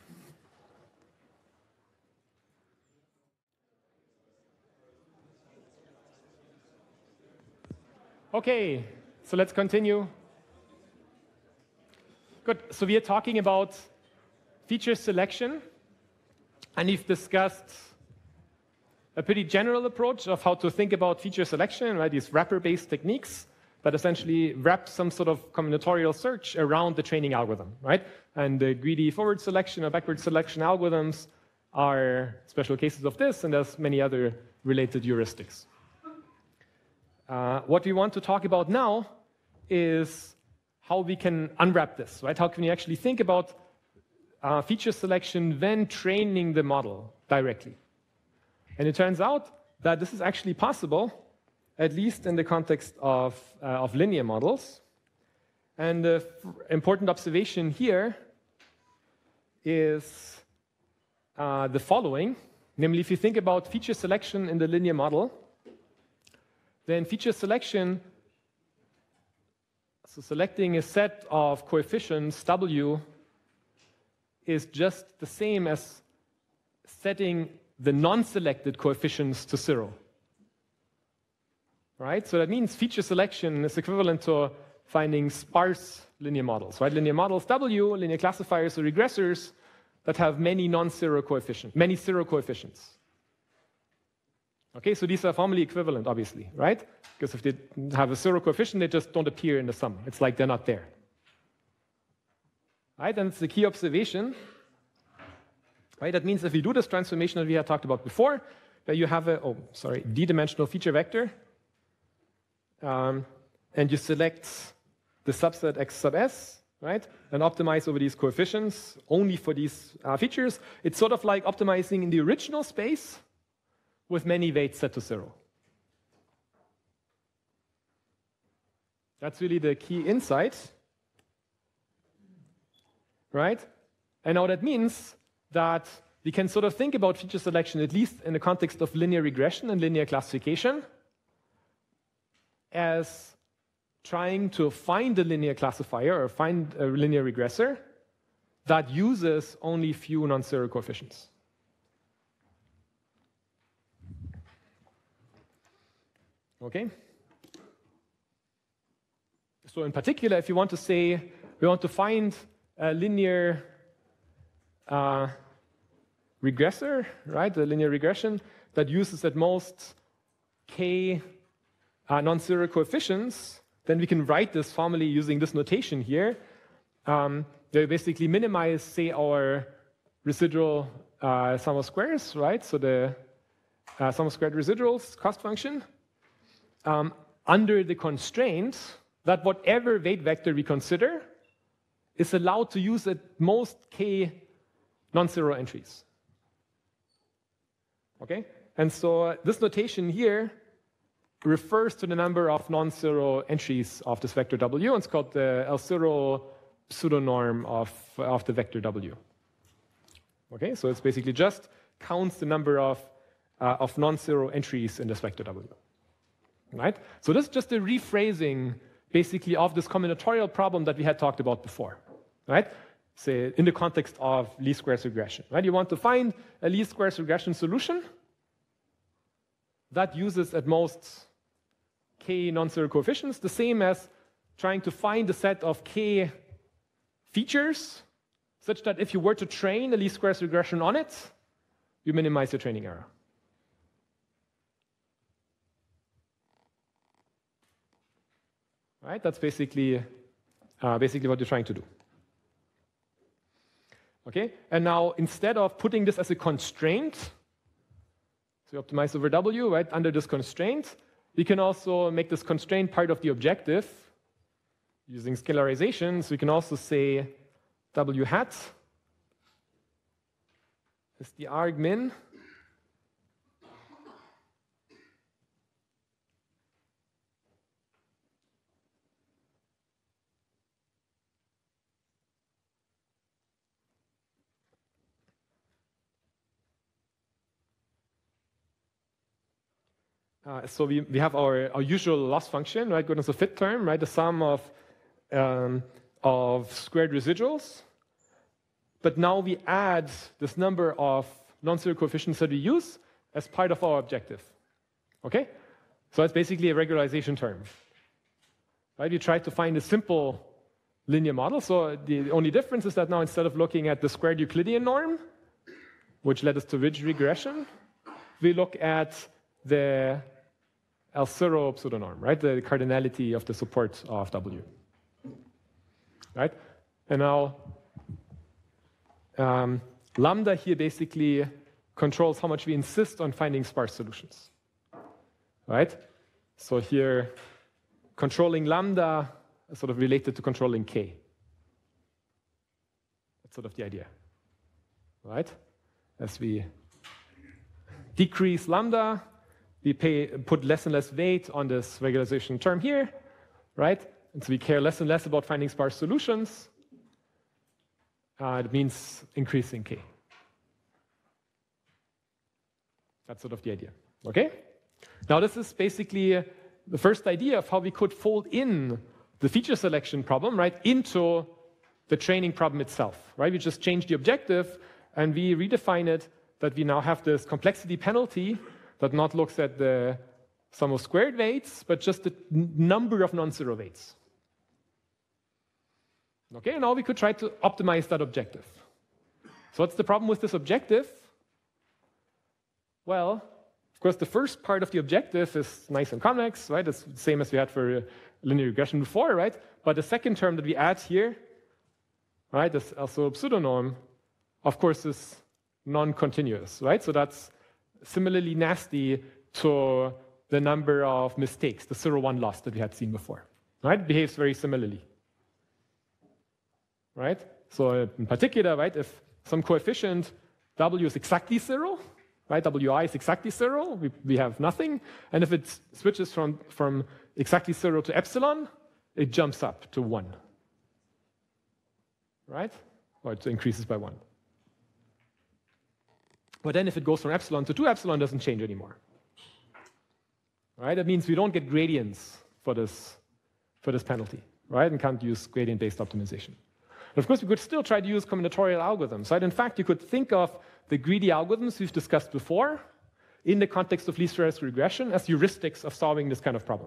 Okay, so let's continue. Good, so we are talking about feature selection, and we've discussed a pretty general approach of how to think about feature selection, right? These wrapper-based techniques that essentially wrap some sort of combinatorial search around the training algorithm, right? And the greedy forward selection or backward selection algorithms are special cases of this, and there's many other related heuristics. uh, what we want to talk about now is how we can unwrap this, right? How can we actually think about uh, feature selection when training the model directly? And it turns out that this is actually possible, at least in the context of, uh, of linear models. And the important observation here is uh, the following. Namely, if you think about feature selection in the linear model, then feature selection, so selecting a set of coefficients W, is just the same as setting the non-selected coefficients to zero. Right? So that means feature selection is equivalent to finding sparse linear models. Right? Linear models W, linear classifiers, or regressors that have many non-zero coefficients, many zero coefficients. Okay, so these are formally equivalent, obviously, right? Because if they have a zero coefficient, they just don't appear in the sum. It's like they're not there. Right, and it's the key observation. Right, that means if we do this transformation that we had talked about before, where you have a, oh, sorry, d-dimensional feature vector, um, and you select the subset x sub s, right, and optimize over these coefficients only for these uh, features, it's sort of like optimizing in the original space with many weights set to zero. That's really the key insight, right? And now that means that we can sort of think about feature selection, at least in the context of linear regression and linear classification, as trying to find a linear classifier or find a linear regressor that uses only few non-zero coefficients. Okay? So in particular, if you want to say, we want to find a linear uh, regressor, right, a linear regression that uses at most k uh, non-zero coefficients, then we can write this formally using this notation here. Um, they basically minimize, say, our residual uh, sum of squares, right? So the uh, sum of squared residuals cost function um, under the constraint that whatever weight vector we consider is allowed to use at most k non-zero entries. Okay? And so this notation here refers to the number of non-zero entries of this vector W, and it's called the L zero pseudonorm of, of the vector W. Okay? So it's basically just counts the number of, uh, of non-zero entries in this vector W. Right? So this is just a rephrasing basically of this combinatorial problem that we had talked about before, right? Say in the context of least squares regression, right? You want to find a least squares regression solution that uses at most k non-zero coefficients, the same as trying to find a set of k features such that if you were to train a least squares regression on it, you minimize your training error. Right? That's basically, uh, basically what you're trying to do. Okay? And now, instead of putting this as a constraint, so you optimize over W, right, under this constraint, we can also make this constraint part of the objective using scalarization. So we can also say W hat is the argmin Uh, so we, we have our, our usual loss function, right? Goodness of fit term, right? The sum of, um, of squared residuals. But now we add this number of non-zero coefficients that we use as part of our objective. Okay? So it's basically a regularization term. Right? We try to find a simple linear model. So the only difference is that now instead of looking at the squared Euclidean norm, which led us to ridge regression, we look at the L zero pseudonorm, right? The cardinality of the support of W. Right? And now um, lambda here basically controls how much we insist on finding sparse solutions. Right? So here, controlling lambda is sort of related to controlling k. That's sort of the idea, right? As we decrease lambda, we pay, put less and less weight on this regularization term here, right? And so we care less and less about finding sparse solutions. Uh, it means increasing k. That's sort of the idea, okay? Now this is basically uh, the first idea of how we could fold in the feature selection problem, right, into the training problem itself, right? We just change the objective and we redefine it that we now have this complexity penalty that not looks at the sum of squared weights, but just the number of non-zero weights. Okay, now we could try to optimize that objective. So what's the problem with this objective? Well, of course, the first part of the objective is nice and convex, right? It's the same as we had for linear regression before, right? But the second term that we add here, right, is also a pseudonorm, of course, is non-continuous, right? So that's similarly nasty to the number of mistakes, the zero one loss that we had seen before, right? It behaves very similarly, right? So in particular, right, if some coefficient w is exactly zero, right, wi is exactly zero, we, we have nothing. And if it switches from, from exactly zero to epsilon, it jumps up to one, right? Or it increases by one. But then if it goes from epsilon to two epsilon, it doesn't change anymore. Right? That means we don't get gradients for this, for this penalty, right? And can't use gradient-based optimization. And of course, we could still try to use combinatorial algorithms, right? In fact, you could think of the greedy algorithms we've discussed before in the context of least squares regression as heuristics of solving this kind of problem.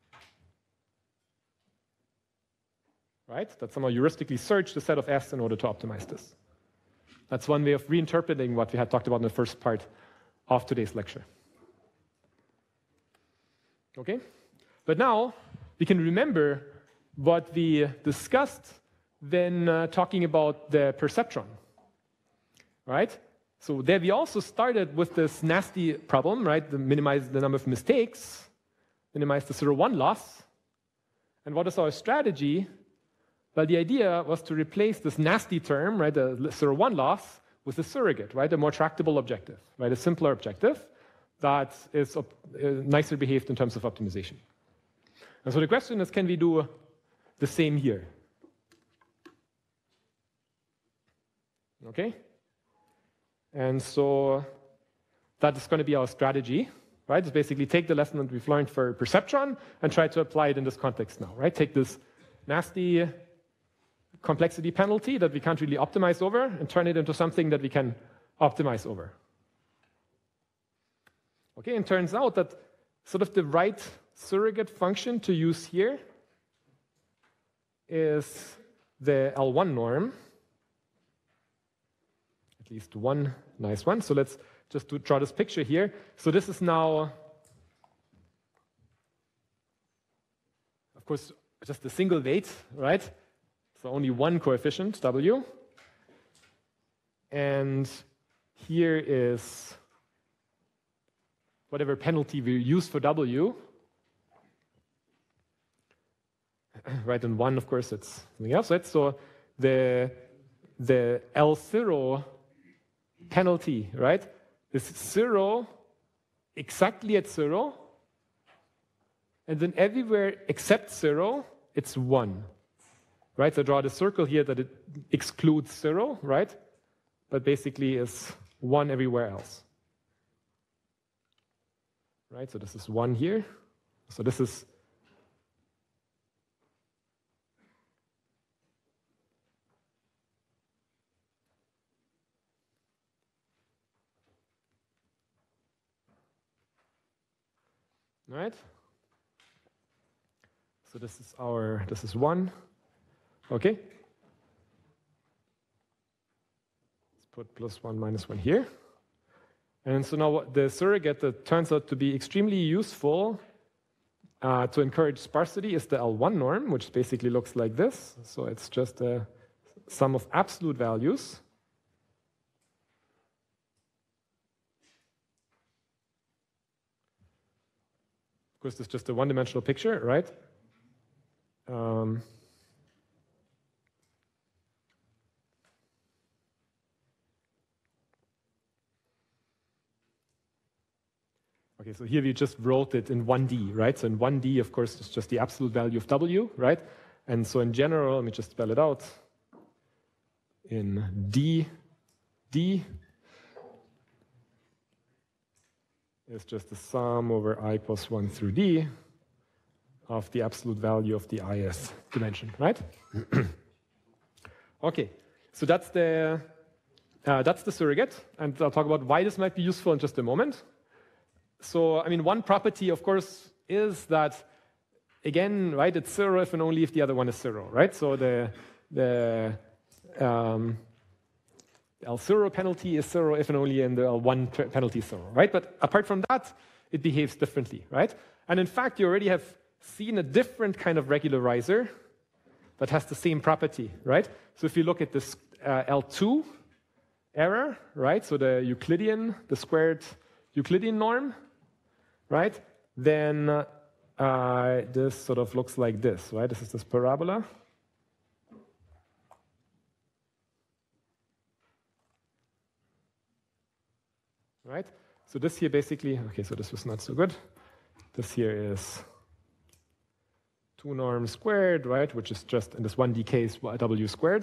Right? That somehow heuristically search the set of S in order to optimize this. That's one way of reinterpreting what we had talked about in the first part of today's lecture. Okay? But now we can remember what we discussed when uh, talking about the perceptron. Right? So there we also started with this nasty problem, right? The minimize the number of mistakes, minimize the zero one loss. And what is our strategy? Well, the idea was to replace this nasty term, right, the zero one loss, with a surrogate, right, a more tractable objective, right, a simpler objective that is uh, nicer behaved in terms of optimization. And so the question is, can we do the same here? Okay? And so that is going to be our strategy, right? It's basically take the lesson that we've learned for perceptron and try to apply it in this context now, right? Take this nasty complexity penalty that we can't really optimize over and turn it into something that we can optimize over. Okay, and turns out that sort of the right surrogate function to use here is the L one norm. At least one nice one. So let's just do, draw this picture here. So this is now, of course, just a single weight, right? So only one coefficient, W. And here is whatever penalty we use for W. Right, and one, of course, it's something else, right? So the, the L zero penalty, right, is zero exactly at zero. And then everywhere except zero, it's one. Right, so draw the circle here that it excludes zero, right? But basically is one everywhere else. Right, so this is one here. So this is right? So this is our, this is one. Okay? Let's put plus one, minus one here. And so now the surrogate that turns out to be extremely useful uh, to encourage sparsity is the L one norm, which basically looks like this. So it's just a sum of absolute values. Of course, this is just a one-dimensional picture, right? Um, Okay, so here we just wrote it in one D, right? So in one D, of course, it's just the absolute value of W, right? And so in general, let me just spell it out. In D, D is just the sum over I plus one through D of the absolute value of the ith dimension, right? Okay, so that's the, uh, that's the surrogate, and I'll talk about why this might be useful in just a moment. So, I mean, one property, of course, is that, again, right, it's zero if and only if the other one is zero, right? So the, the um, L zero penalty is zero if and only in the L one penalty is zero, right? But apart from that, it behaves differently, right? And in fact, you already have seen a different kind of regularizer that has the same property, right? So if you look at this uh, L two error, right? So the Euclidean, the squared Euclidean norm, right? Then uh, uh, this sort of looks like this, right? This is this parabola. Right? So this here basically, okay, so this was not so good. This here is two norms squared, right? Which is just, in this one D case, W squared.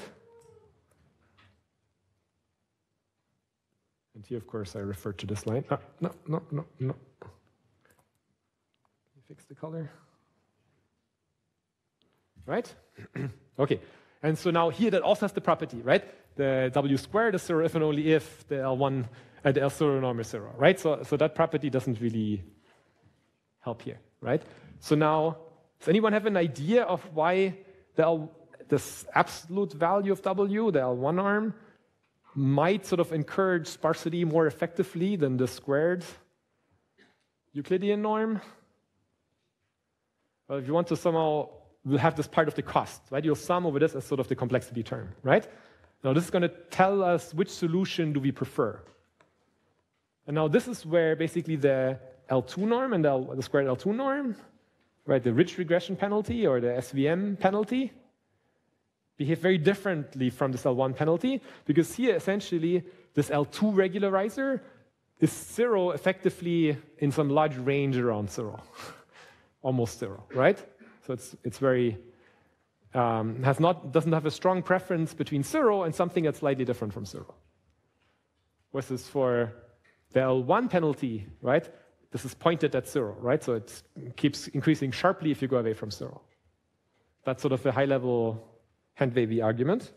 And here, of course, I refer to this line. Ah, no, no, no, no. Fix the color. Right? Okay. And so now here that also has the property, right? The W squared is zero if and only if the L one and the L zero norm is zero, right? So, so that property doesn't really help here, right? So now, does anyone have an idea of why the L, this absolute value of W, the L one arm, might sort of encourage sparsity more effectively than the squared Euclidean norm? Well, if you want to somehow, we'll have this part of the cost, right? You'll sum over this as sort of the complexity term, right? Now this is going to tell us which solution do we prefer. And now this is where basically the L two norm and the, L, the squared L two norm, right, the ridge regression penalty or the S V M penalty, behave very differently from this L one penalty, because here essentially this L two regularizer is zero effectively in some large range around zero. Almost zero, right? So it's it's very um, has not doesn't have a strong preference between zero and something that's slightly different from zero. Versus for the L one penalty, right? This is pointed at zero, right? So it keeps increasing sharply if you go away from zero. That's sort of a high-level hand-wavy argument.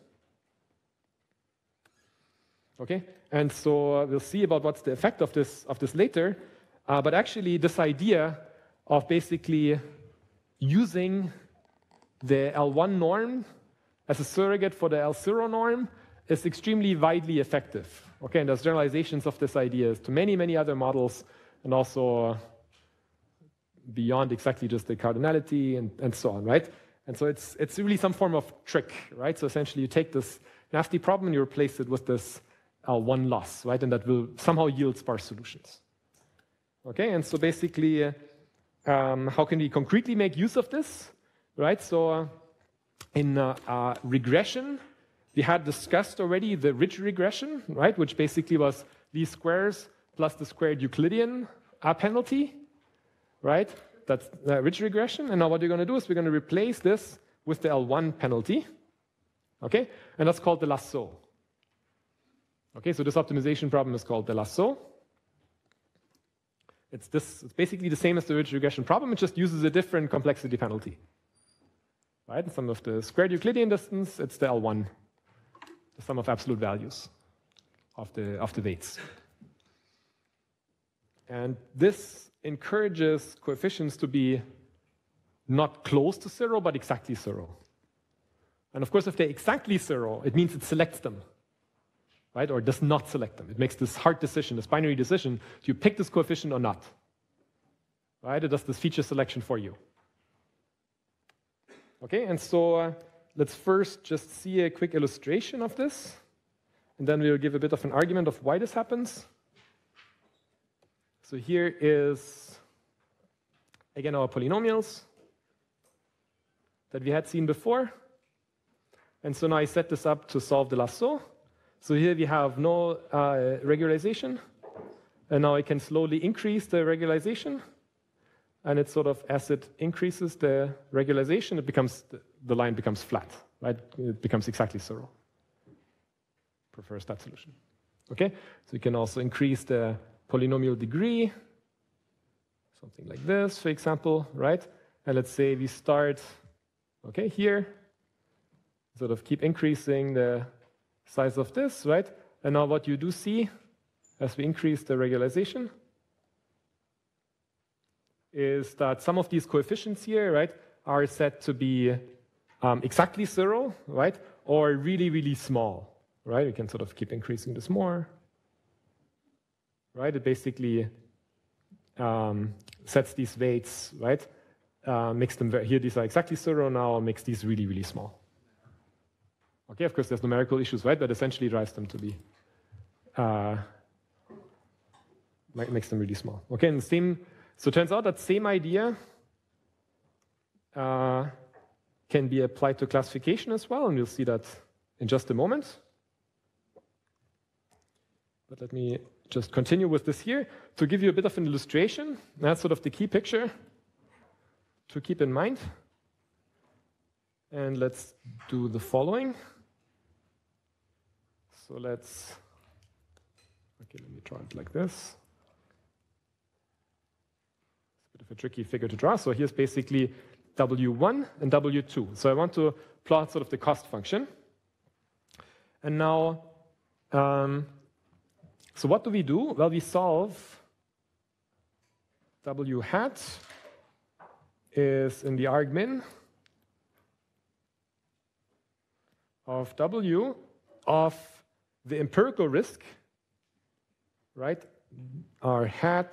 Okay, and so we'll see about what's the effect of this of this later. Uh, but actually, this idea of basically using the L one norm as a surrogate for the L zero norm is extremely widely effective. Okay, and there's generalizations of this idea to many, many other models, and also beyond exactly just the cardinality and, and so on, right? And so it's it's really some form of trick, right? So essentially you take this nasty problem and you replace it with this L one loss, right? And that will somehow yield sparse solutions. Okay, and so basically, uh, Um, how can we concretely make use of this, right? So uh, in uh, uh, regression, we had discussed already the ridge regression, right? Which basically was these squares plus the squared Euclidean uh, penalty, right? That's the ridge regression. And now what we're going to do is we're going to replace this with the L one penalty, okay? And that's called the lasso. Okay, so this optimization problem is called the lasso. It's, this, it's basically the same as the ridge regression problem, it just uses a different complexity penalty. Right? The sum of the squared Euclidean distance, it's the L one, the sum of absolute values of the, of the weights. And this encourages coefficients to be not close to zero, but exactly zero. And of course, if they're exactly zero, it means it selects them. Right, or does not select them. It makes this hard decision, this binary decision, do you pick this coefficient or not? Right, it does this feature selection for you. Okay, and so uh, let's first just see a quick illustration of this, and then we'll give a bit of an argument of why this happens. So here is again, our polynomials that we had seen before. And so now I set this up to solve the lasso. So here we have no uh, regularization. And now I can slowly increase the regularization. And it sort of, as it increases the regularization, it becomes, the line becomes flat, right? It becomes exactly zero. Prefers that solution. Okay? So you can also increase the polynomial degree, something like this, for example, right? And let's say we start, okay, here, sort of keep increasing the size of this, right? And now what you do see, as we increase the regularization, is that some of these coefficients here, right, are set to be um, exactly zero, right, or really, really small, right? We can sort of keep increasing this more, right? It basically um, sets these weights, right? Uh, makes them very, here these are exactly zero now, makes these really, really small. Okay, of course there's numerical issues, right? But essentially drives them to be, uh, makes them really small. Okay, and the same. So it turns out that same idea uh, can be applied to classification as well, and we'll see that in just a moment. But let me just continue with this here to give you a bit of an illustration. That's sort of the key picture to keep in mind. And let's do the following. So let's, okay, let me draw it like this. A tricky figure to draw. So here's basically W one and W two. So I want to plot sort of the cost function. And now, um, so what do we do? Well, we solve W hat is in the argmin of W of the empirical risk, right? R hat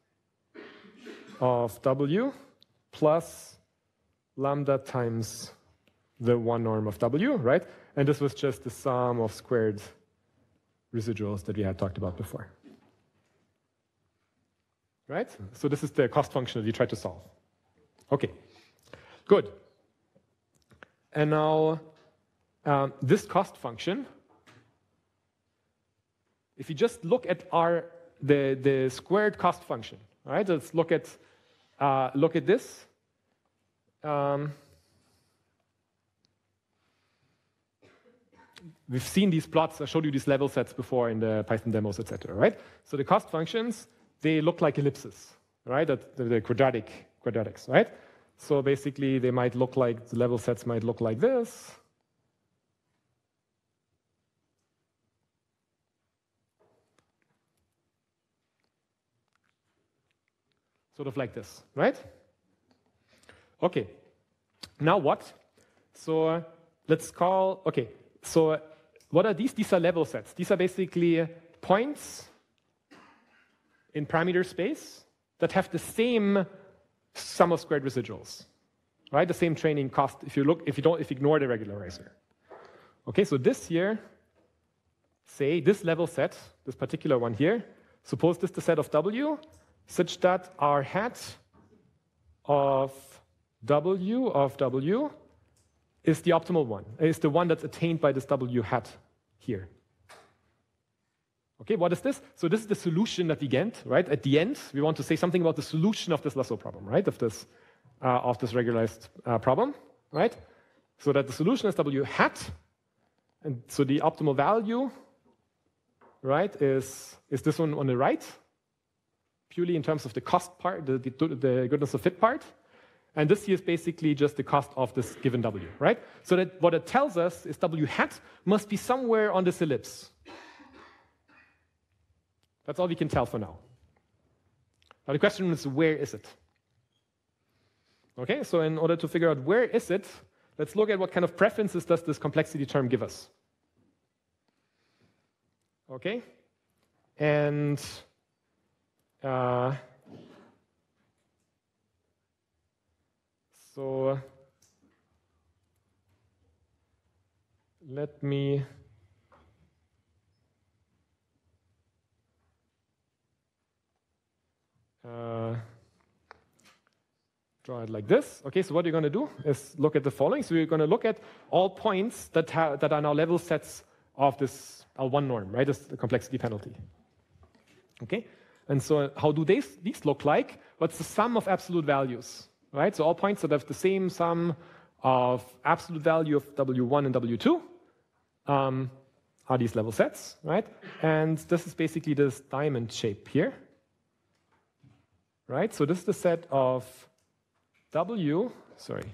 of W plus lambda times the one norm of W, right? And this was just the sum of squared residuals that we had talked about before. Right? So this is the cost function that we tried to solve. Okay, good. And now um, this cost function, if you just look at our the, the squared cost function, all right, let's look at uh, look at this. Um, we've seen these plots. I showed you these level sets before in the Python demos, et cetera. Right? So the cost functions, they look like ellipses, right? The, the quadratic quadratics, right? So basically, they might look like the level sets might look like this. Sort of like this, right? Okay. Now what? So uh, let's call, okay. So uh, what are these? These are level sets. These are basically uh, points in parameter space that have the same sum of squared residuals, right? The same training cost if you look, if you don't, if you ignore the regularizer. Okay, so this here, say this level set, this particular one here, suppose this is the set of W, such that R hat of W of W is the optimal one, is the one that's attained by this W hat here. Okay, what is this? So this is the solution that we get, right? At the end, we want to say something about the solution of this lasso problem, right? Of this, uh, of this regularized uh, problem, right? So that the solution is W hat, and so the optimal value, right, is, is this one on the right, purely in terms of the cost part, the, the, the goodness of fit part. And this here is basically just the cost of this given W, right? So that what it tells us is W hat must be somewhere on this ellipse. That's all we can tell for now. Now the question is, where is it? Okay, so in order to figure out where is it, let's look at what kind of preferences does this complexity term give us. Okay, and uh, so let me uh, draw it like this. Okay, so what you're going to do is look at the following. So you're going to look at all points that, ha that are now level sets of this L one norm, right? This is the complexity penalty. Okay, and so how do these, these look like? What's the sum of absolute values, right? So all points that have the same sum of absolute value of W one and W two um, are these level sets, right? And this is basically this diamond shape here, right? So this is the set of W, sorry,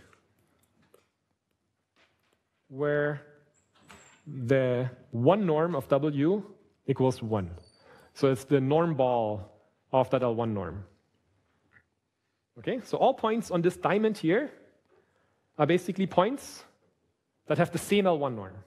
where the one norm of W equals one. So it's the norm ball of that L one norm. Okay, so all points on this diamond here are basically points that have the same L one norm.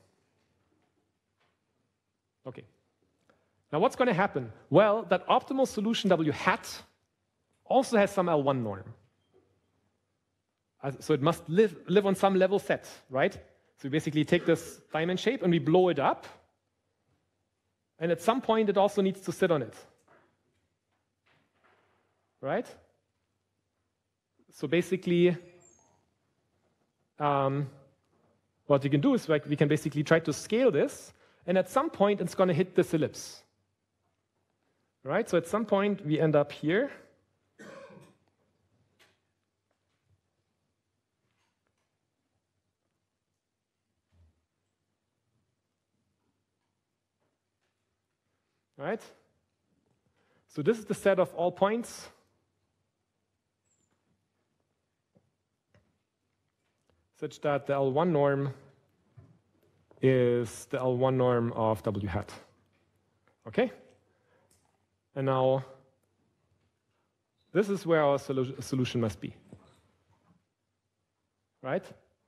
Okay. Now what's going to happen? Well, that optimal solution W hat also has some L one norm. So it must live, live on some level set, right? So we basically take this diamond shape and we blow it up. And at some point, it also needs to sit on it. Right? So basically, um, what you can do is like we can basically try to scale this. And at some point, it's going to hit this ellipse. Right? So at some point, we end up here. Right? So this is the set of all points such that the L one norm is the L one norm of W hat. Okay? And now this is where our solu solution must be. Right?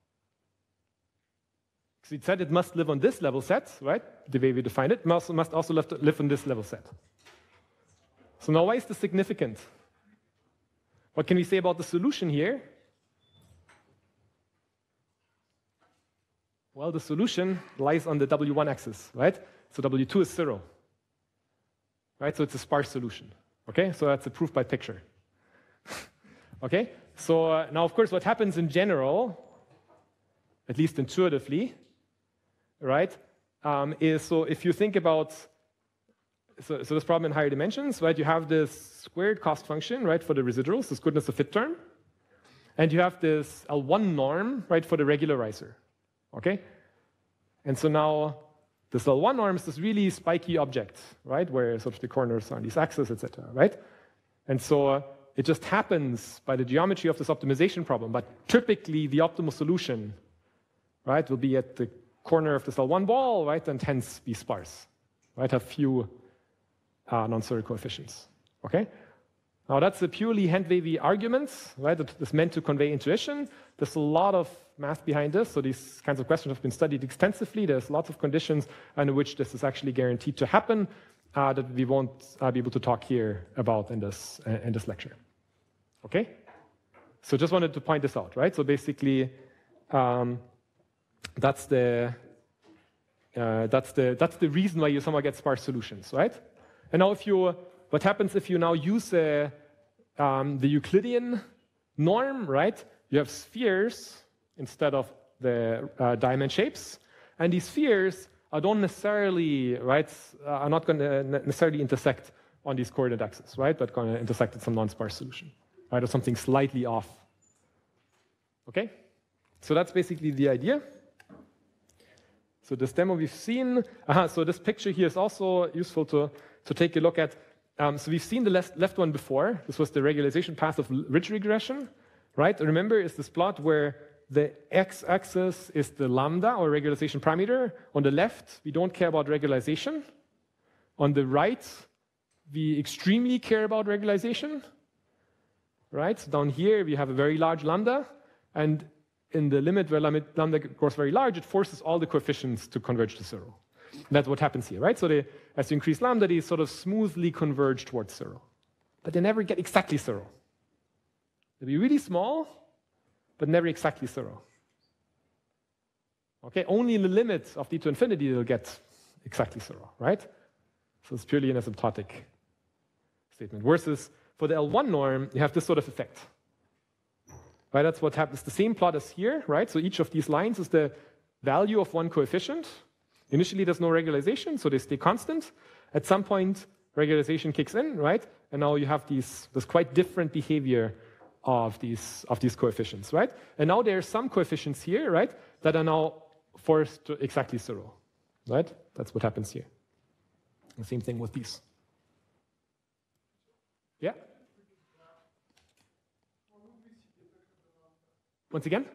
So it said it must live on this level set, right? The way we define it, must, must also live, live on this level set. So now why is this significant? What can we say about the solution here? Well, the solution lies on the W one axis, right? So W two is zero. Right? So it's a sparse solution. Okay? So that's a proof by picture. Okay? So uh, now, of course, what happens in general, at least intuitively, right, um, is so if you think about, so, so this problem in higher dimensions, right, you have this squared cost function, right, for the residuals, this goodness of fit term, and you have this L one norm, right, for the regularizer, okay? And so now this L one norm is this really spiky object, right, where sort of the corners are on these axes, et cetera, right? And so uh, it just happens by the geometry of this optimization problem, but typically the optimal solution, right, will be at the corner of this L one ball, right, and hence be sparse, right, have few uh, non-zero coefficients, okay? Now that's a purely hand-wavy argument, right, that is meant to convey intuition. There's a lot of math behind this, so these kinds of questions have been studied extensively. There's lots of conditions under which this is actually guaranteed to happen uh, that we won't uh, be able to talk here about in this, uh, in this lecture, okay? So just wanted to point this out, right? So basically, um, That's the, uh, that's, the, that's the reason why you somehow get sparse solutions, right? And now if you, what happens if you now use uh, um, the Euclidean norm, right? You have spheres instead of the uh, diamond shapes. And these spheres are don't necessarily, right, uh, are not going to necessarily intersect on these coordinate axes, right? But going to intersect at some non-sparse solution, right? Or something slightly off. Okay? So that's basically the idea. So this demo we've seen, aha, so this picture here is also useful to, to take a look at. Um, so we've seen the left, left one before. This was the regularization path of ridge regression, right? Remember, it's this plot where the x-axis is the lambda, or regularization parameter. On the left, we don't care about regularization. On the right, we extremely care about regularization, right? So down here, we have a very large lambda, and in the limit where lambda grows very large, it forces all the coefficients to converge to zero. And that's what happens here, right? So they, as you increase lambda, they sort of smoothly converge towards zero. But they never get exactly zero. They'll be really small, but never exactly zero. Okay, only in the limit of d to infinity they'll get exactly zero, right? So it's purely an asymptotic statement. Versus for the L one norm, you have this sort of effect. right? That's what happens. The same plot as here, right? So each of these lines is the value of one coefficient. Initially, there's no regularization, so they stay constant. At some point, regularization kicks in, right? And now you have these this quite different behavior of these of these coefficients, right? And now there are some coefficients here, right, that are now forced to exactly zero, right? That's what happens here. The same thing with these. Yeah? Once again?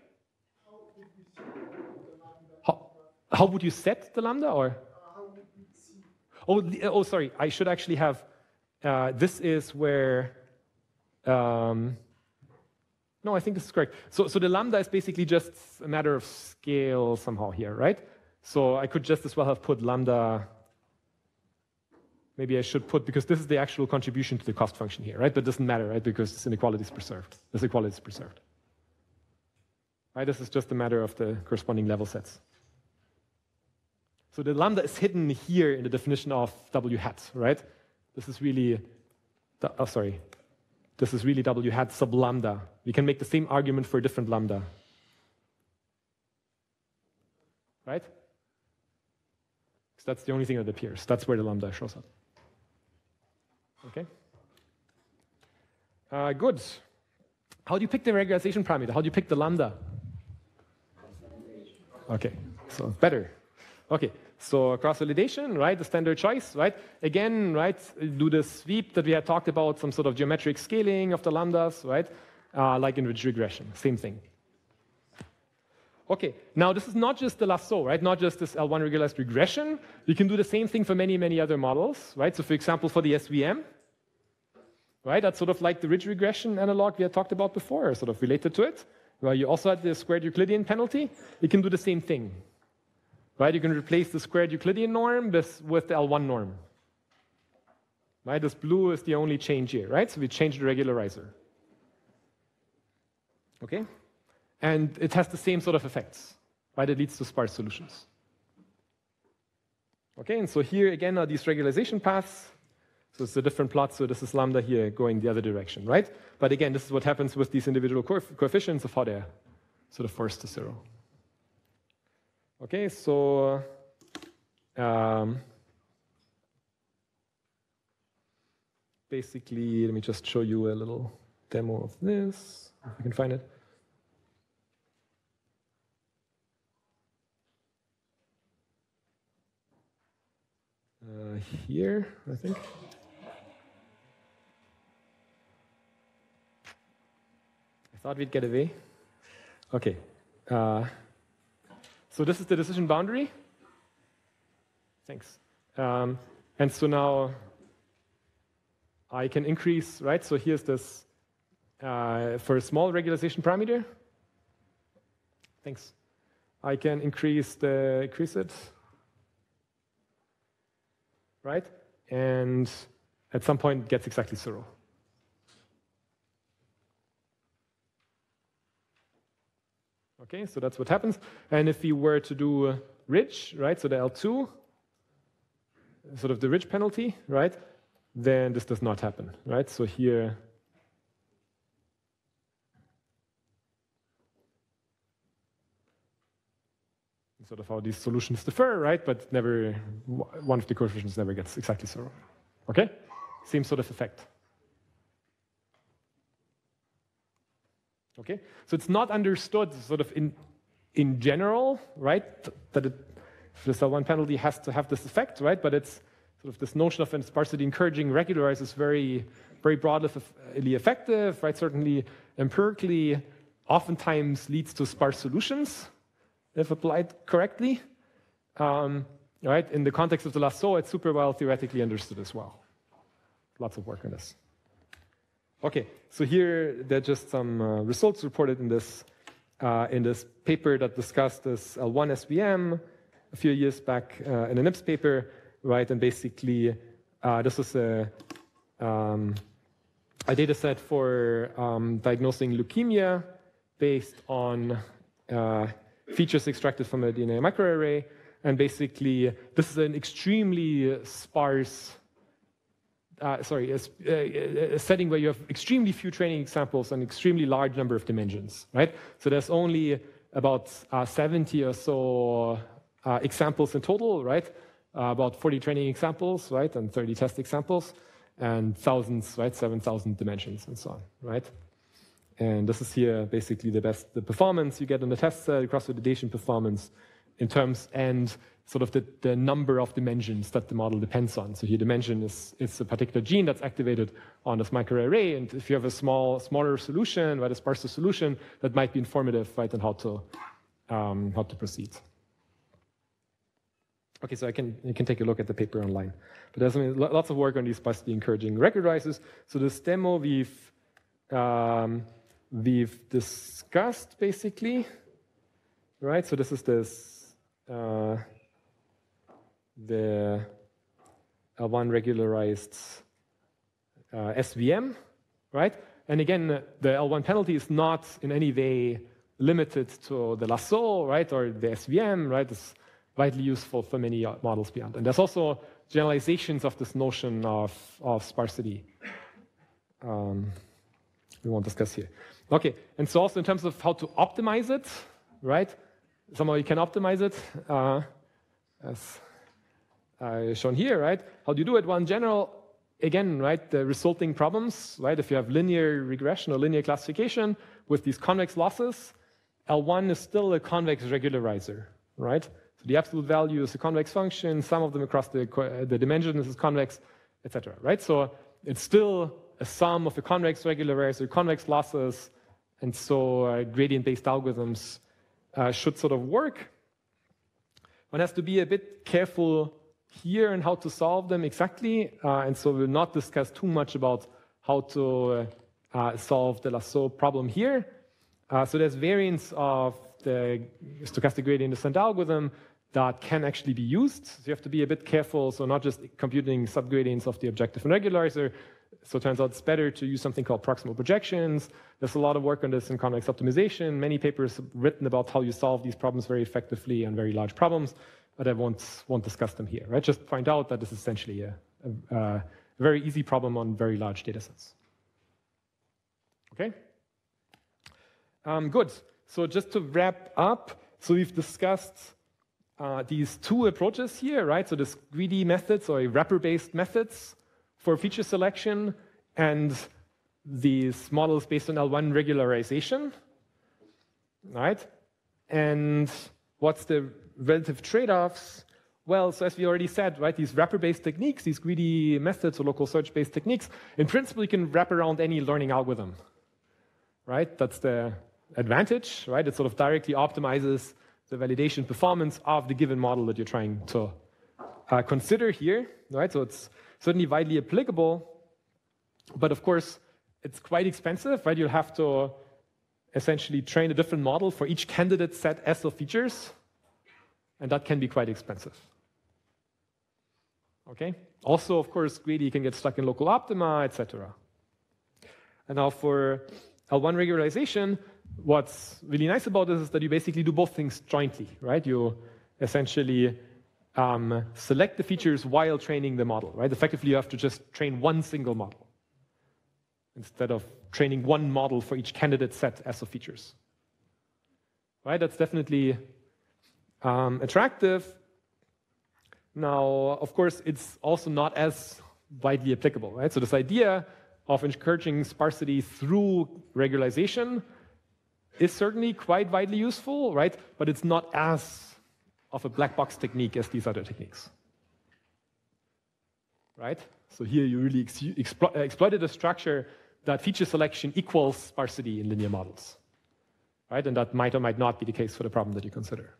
How, how would you set the lambda, or? Oh, oh, sorry. I should actually have. Uh, this is where. Um, no, I think this is correct. So, so the lambda is basically just a matter of scale somehow here, right? So I could just as well have put lambda. Maybe I should put, because this is the actual contribution to the cost function here, right? But it doesn't matter, right? Because this inequality is preserved. This equality is preserved. Right? This is just a matter of the corresponding level sets. So the lambda is hidden here in the definition of W hat, right? This is really, oh, sorry. This is really W hat sub lambda. We can make the same argument for a different lambda. Right? So that's the only thing that appears. That's where the lambda shows up. Okay? Uh, good. How do you pick the regularization parameter? How do you pick the lambda? Okay, so better. Okay, so cross-validation, right, the standard choice, right? Again, right, do the sweep that we had talked about, some sort of geometric scaling of the lambdas, right? Uh, like in ridge regression, same thing. Okay, now this is not just the lasso, right? Not just this L one regularized regression. You can do the same thing for many, many other models, right? So for example, for the S V M, right? That's sort of like the ridge regression analog we had talked about before, sort of related to it. Well, you also had the squared Euclidean penalty. You can do the same thing, right? You can replace the squared Euclidean norm with, with the L one norm, right? This blue is the only change here, right? So we changed the regularizer, okay? And it has the same sort of effects, right? It leads to sparse solutions. Okay, and so here again are these regularization paths. So it's a different plot, so this is lambda here going the other direction, right? But again, this is what happens with these individual co coefficients of how they're sort of forced to zero. Okay, so um, basically, let me just show you a little demo of this, if I can find it. Uh, here, I think. I thought we'd get away. Okay. Uh, so this is the decision boundary. Thanks. Um, and so now I can increase, right? So here's this uh, for a small regularization parameter. Thanks. I can increase the increase it. Right? And at some point it gets exactly zero. Okay, so that's what happens. And if we were to do ridge, right, so the L two, sort of the ridge penalty, right, then this does not happen, right? So here, sort of how these solutions differ, right? But never, one of the coefficients never gets exactly zero. Okay? Same sort of effect. Okay? So it's not understood sort of in, in general, right? That it, this L one penalty has to have this effect, right? But it's sort of this notion of sparsity encouraging regularizers is very, very broadly effective, right? Certainly empirically, oftentimes leads to sparse solutions, if applied correctly. Um, right? In the context of the lasso, it's super well theoretically understood as well. Lots of work on this. Okay, so here there are just some uh, results reported in this uh, in this paper that discussed this L one S V M a few years back uh, in a N I P S paper, right? And basically, uh, this was a um, a data set for um, diagnosing leukemia based on uh, features extracted from a D N A microarray, and basically this is an extremely sparse uh, sorry, a, a, a setting where you have extremely few training examples and extremely large number of dimensions, right? So there's only about uh, seventy or so uh, examples in total, right? Uh, about forty training examples, right, and thirty test examples, and thousands, right, seven thousand dimensions and so on, right? And this is here basically the best, the performance you get on the test set, cross-validation performance in terms and sort of the, the number of dimensions that the model depends on. So here dimension is, is a particular gene that's activated on this microarray, and if you have a small, smaller solution, right, a sparser solution, that might be informative, right, on how to, um, how to proceed. Okay, so I can, you can take a look at the paper online. But there's I mean, lots of work on these sparsity encouraging regularizers. So this demo we've, um, we've discussed basically, right? So this is this, uh, the L one regularized uh, S V M, right? And again, the L one penalty is not in any way limited to the lasso, right, or the S V M, right? It's widely useful for many models beyond. And there's also generalizations of this notion of, of sparsity um, we won't discuss here. Okay, and so also in terms of how to optimize it, right? Somehow you can optimize it, uh, as uh, shown here, right? How do you do it? Well, in general, again, right, the resulting problems, right? If you have linear regression or linear classification with these convex losses, L one is still a convex regularizer, right? So the absolute value is a convex function, sum of them across the, the dimensions is convex, et cetera, right? So it's still a sum of the convex regularizer, convex losses, and so uh, gradient-based algorithms uh, should sort of work. One has to be a bit careful here and how to solve them exactly, uh, and so we'll not discuss too much about how to uh, uh, solve the lasso problem here. Uh, so there's variants of the stochastic gradient descent algorithm that can actually be used. So you have to be a bit careful, so not just computing subgradients of the objective and regularizer. So it turns out it's better to use something called proximal projections. There's a lot of work on this in convex optimization. Many papers have written about how you solve these problems very effectively on very large problems, but I won't, won't discuss them here. Right? Just point out that this is essentially a, a, a very easy problem on very large data sets. Okay? Um, good. So just to wrap up, so we've discussed uh, these two approaches here, right? So this greedy methods or wrapper-based methods for feature selection and these models based on L one regularization, right? And what's the relative trade-offs? Well, so as we already said, right, these wrapper-based techniques, these greedy methods or local search-based techniques, in principle, you can wrap around any learning algorithm, right? That's the advantage, right? It sort of directly optimizes the validation performance of the given model that you're trying to uh, consider here, right? So it's certainly widely applicable, but of course, it's quite expensive, right? You'll have to essentially train a different model for each candidate set S of features, and that can be quite expensive. Okay? Also, of course, greedy can get stuck in local optima, et cetera. And now for L one regularization, what's really nice about this is that you basically do both things jointly, right? You essentially um, select the features while training the model, right? Effectively, you have to just train one single model instead of training one model for each candidate set S of features. Right? That's definitely um, attractive. Now, of course, it's also not as widely applicable, right? So this idea of encouraging sparsity through regularization is certainly quite widely useful, right? But it's not as of a black box technique as these other techniques, right? So here you really ex explo exploited a structure that feature selection equals sparsity in linear models, right? And that might or might not be the case for the problem that you consider.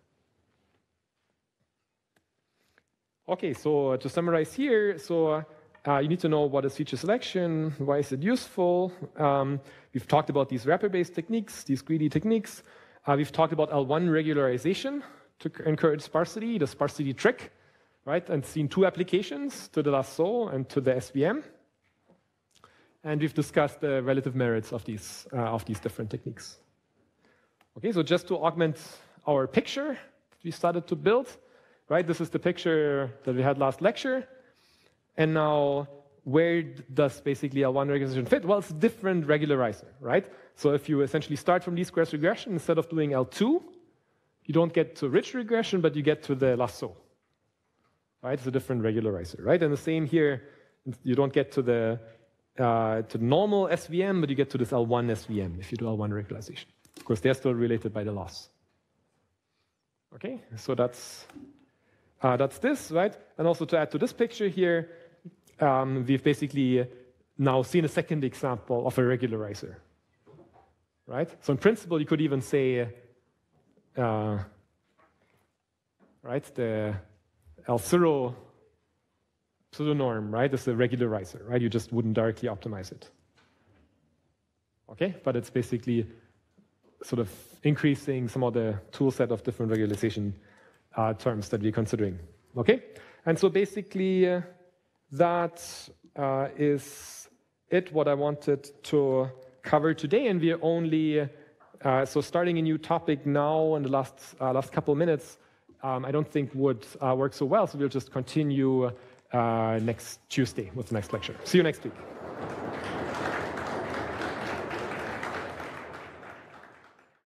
Okay, so to summarize here, so uh, you need to know what is feature selection, why is it useful. Um, we've talked about these wrapper-based techniques, these greedy techniques. Uh, we've talked about L one regularization to encourage sparsity, the sparsity trick, right? And seen two applications, to the lasso and to the S V M. And we've discussed the relative merits of these, uh, of these different techniques. Okay, so just to augment our picture that we started to build, right? This is the picture that we had last lecture. And now where does basically L one regularization fit? Well, it's a different regularizer, right? So if you essentially start from least squares regression, instead of doing L two, you don't get to rich regression, but you get to the lasso, right? It's a different regularizer, right? And the same here, you don't get to the uh, to normal S V M, but you get to this L one S V M if you do L one regularization. Of course, they're still related by the loss. Okay, so that's uh, that's this, right? And also to add to this picture here, um, we've basically now seen a second example of a regularizer, right? So in principle, you could even say, uh, right, the L zero pseudonorm, right, is a regularizer, right? You just wouldn't directly optimize it. Okay, but it's basically sort of increasing some of the tool set of different regularization uh, terms that we're considering. Okay, and so basically uh, that uh, is it, what I wanted to cover today, and we're only, uh, so starting a new topic now in the last, uh, last couple of minutes, um, I don't think would uh, work so well, so we'll just continue uh, next Tuesday with the next lecture. See you next week.